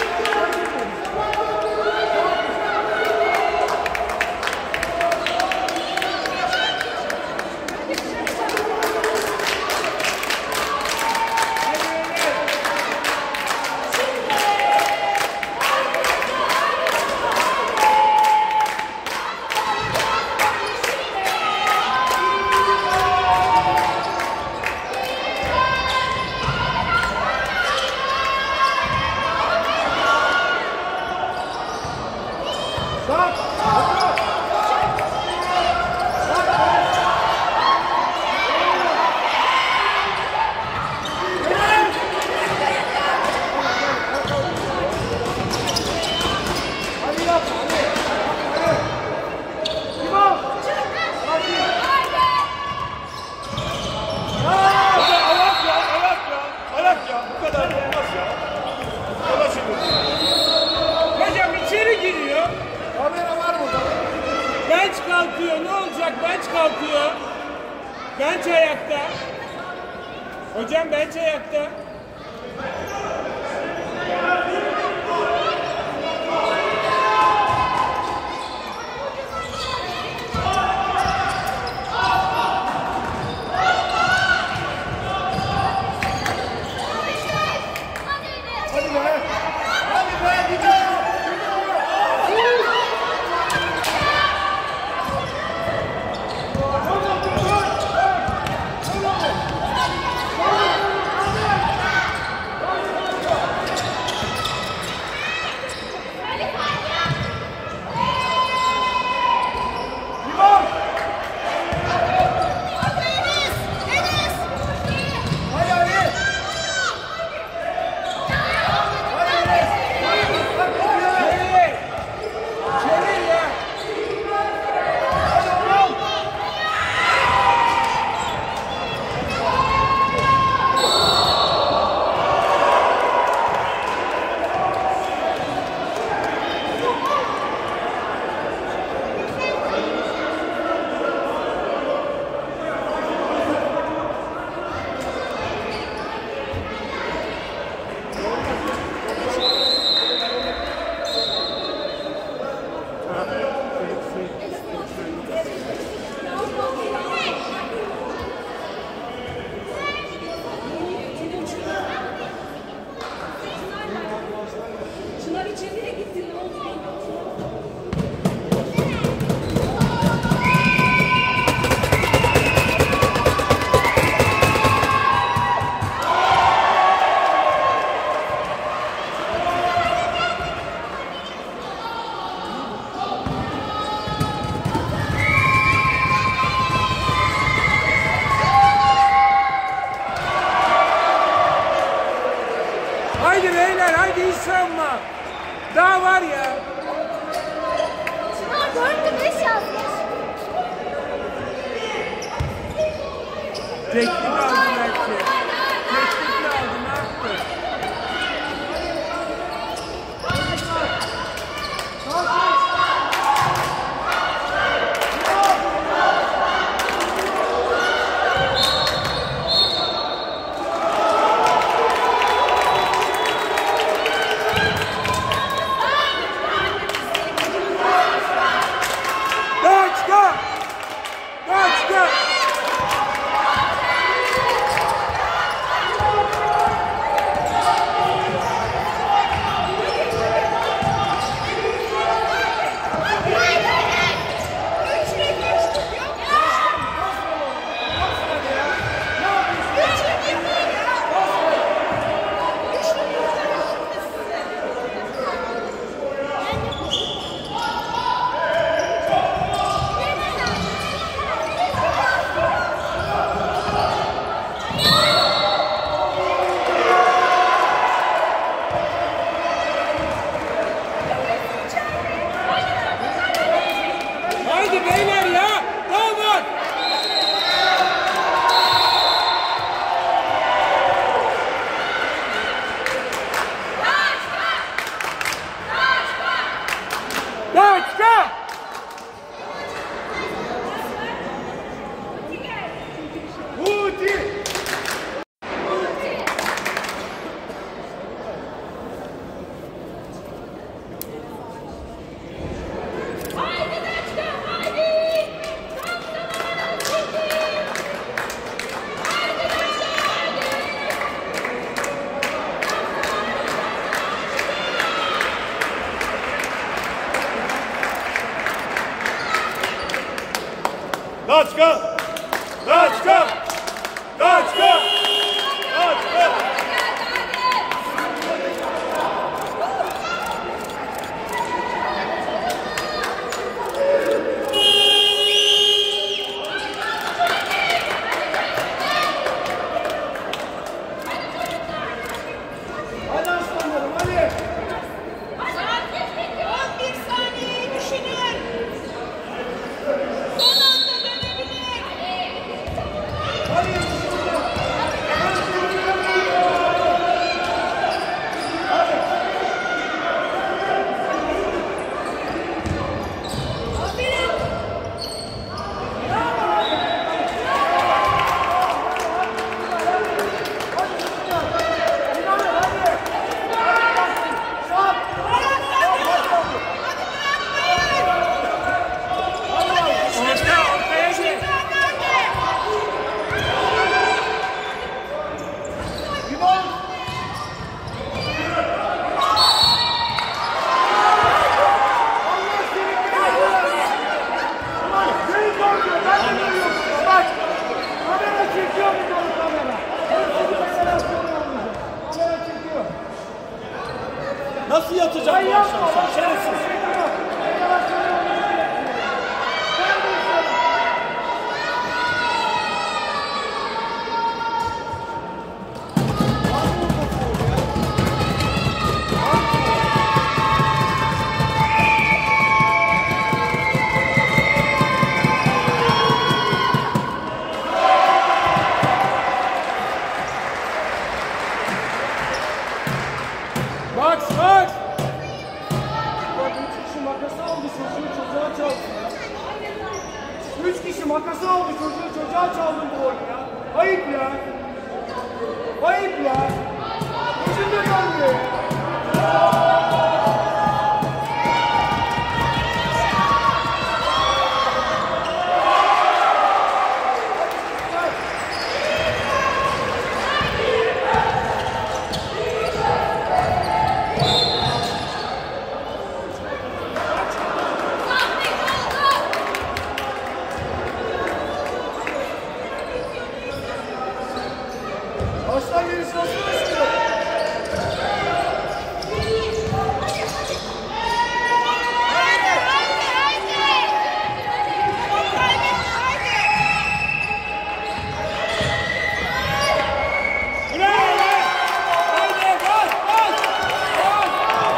Hocam içeri giriyor. Kamera var burada. Bench kalkıyor. Ne olacak? Bench kalkıyor. Bench ayakta. Hocam bench ayakta. Hadi be. Hadi be. Gidiyor. Çınar içeriye gitti. Ne oldu? Haydi beyler, haydi hiç savunma. Daha var ya. Çınar dört beş yazmış. Teknik aldı belki. Teknik aldı, ne yaptı? Kaç, kaç! Kaç, kaç! Kaç kal. Kaç kal. Kaç kal. Kaç kal. Hadi aslanlarım hadi. on bir saniye düşünün. Son anda dönebilir. Hadi. Aferin. Orta, ortaya gir. Kamera çekiyor mu canım kamera? Kamera çekiyor. Nasıl yatacak Ay bu yapma. akşam sen şerefsiz? Box, box. Bak üç kişi makası aldı çocuğu çocuğa çaldı ya. Üç kişi makası aldı çocuğu çocuğa çaldı bu oyunu ya. Ayıp ya. Ayıp ya. Gözüm de kalmıyor ya. Aslan gerisi olsun istiyor. Bravo. Haydi, bas, bas. Bas.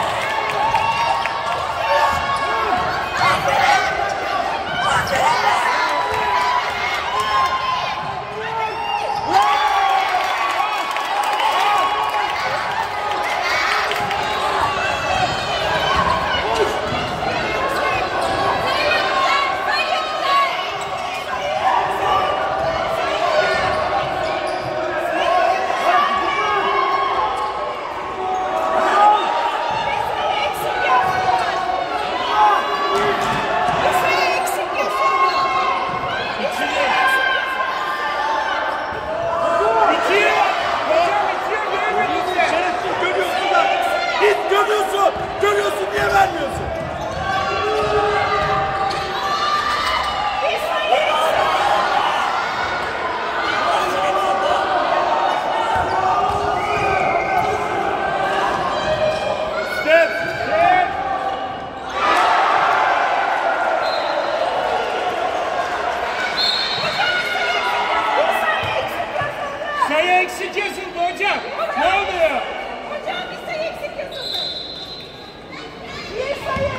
İkiye. Hocam ikiye görmedin mi? Şerefsiz görüyorsun da. Git görüyorsun. Görüyorsun niye vermiyorsun? Step, step. Sayı eksik yazıldı hocam. Ne oluyor? Hocam bir sayı eksik yazıldı. Bir sayı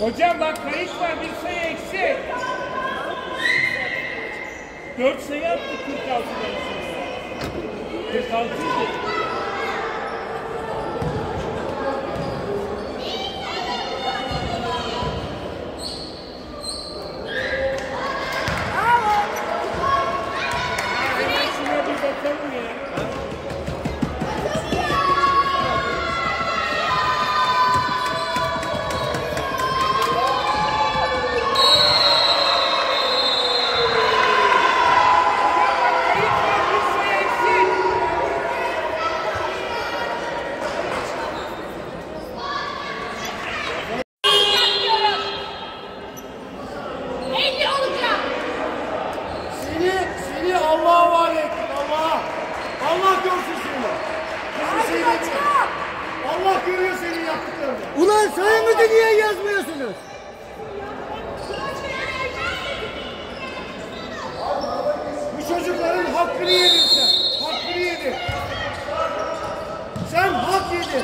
Hocam bak kayıt var, bir sayı eksik. Dört sayı attı kırk altıdan sonra. kırk altı idi. Şuna bir bakalım ya. Seni, seni Allah'a havale ettim. Allah. Allah görsün seni. Hiçbir şey demiyorum. Allah görüyor senin yaptıklarını. Ulan sayımızı niye yazmıyorsunuz? Bu çocukların hakkını yedin sen. Hakkını yedin. Sen hak yedin.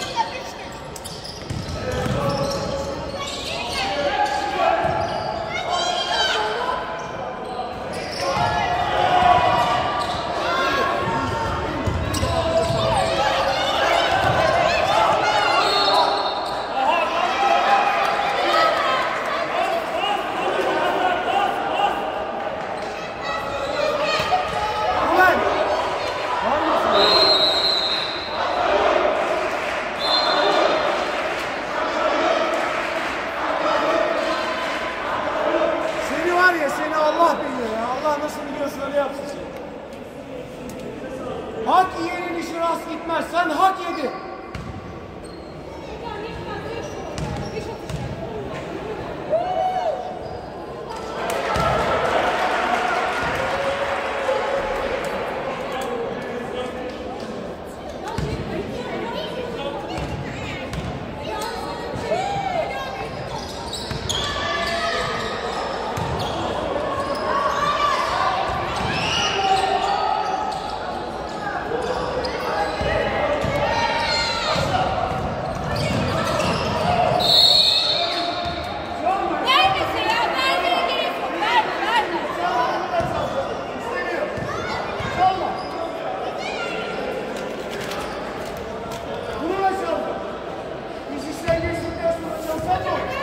Ulan! Var mısın? Seni var ya, seni Allah biliyor ya. Allah nasıl biliyorsa öyle yapsın seni. Hak yiyenin işi rast gitmez. Sen hak yedin. Vermesin ya, vermeye gerek yok. Verme, verme. İstemiyorum. Çalma. Bunu da çalma. İş işten geçtikten sonra çalsan ne olur?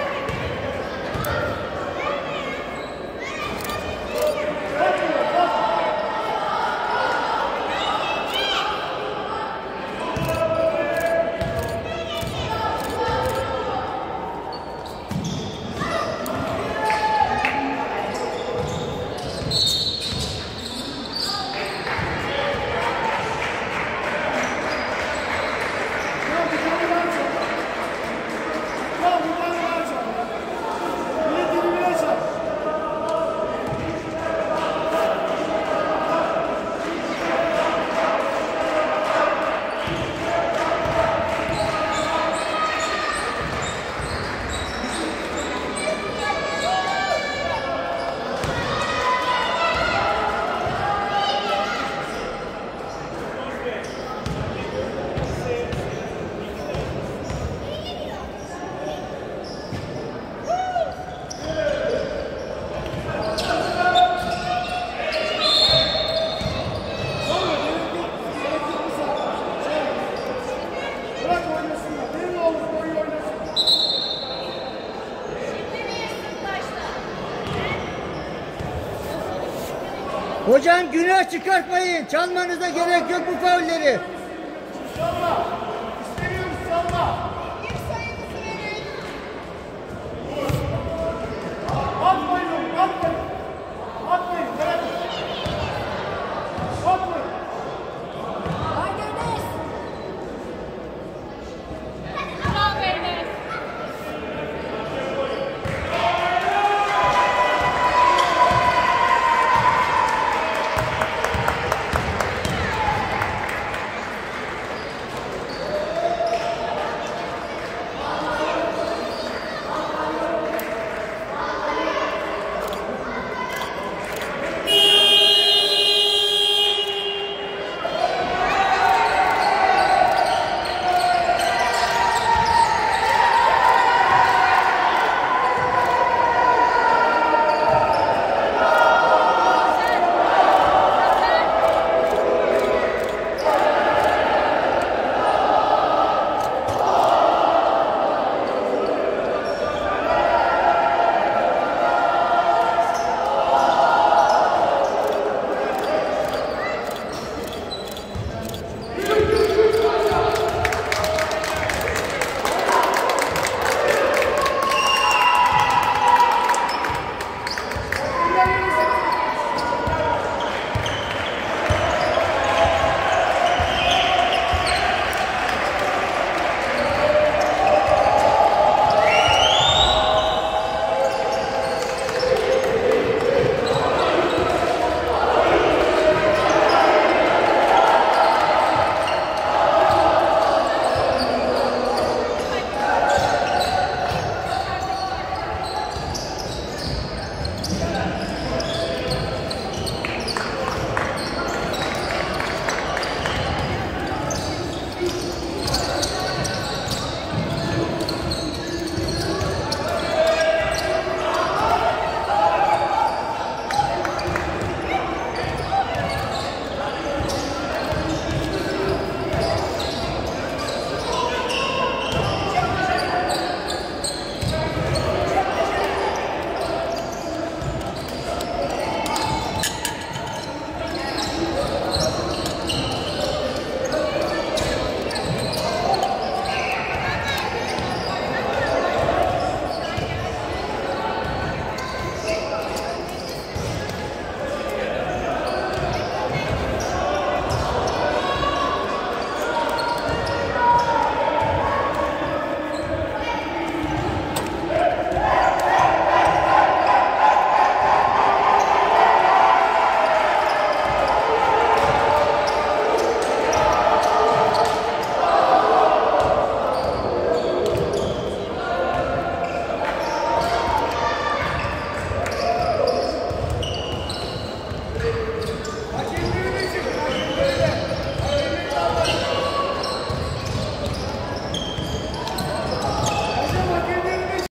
Kalkmıyor, kalk. Ya bir tane daha çal. Ya bir tane daha çal. Bir de dibine çal. Çalma, gerek yok. Gerek yok bu saatte. Çalma. Bırak oynasınlar. Benim oğlum oyun oynasın. Hocam günah çıkartmayın. Çalmanıza gerek yok bu faulleri. Çalma.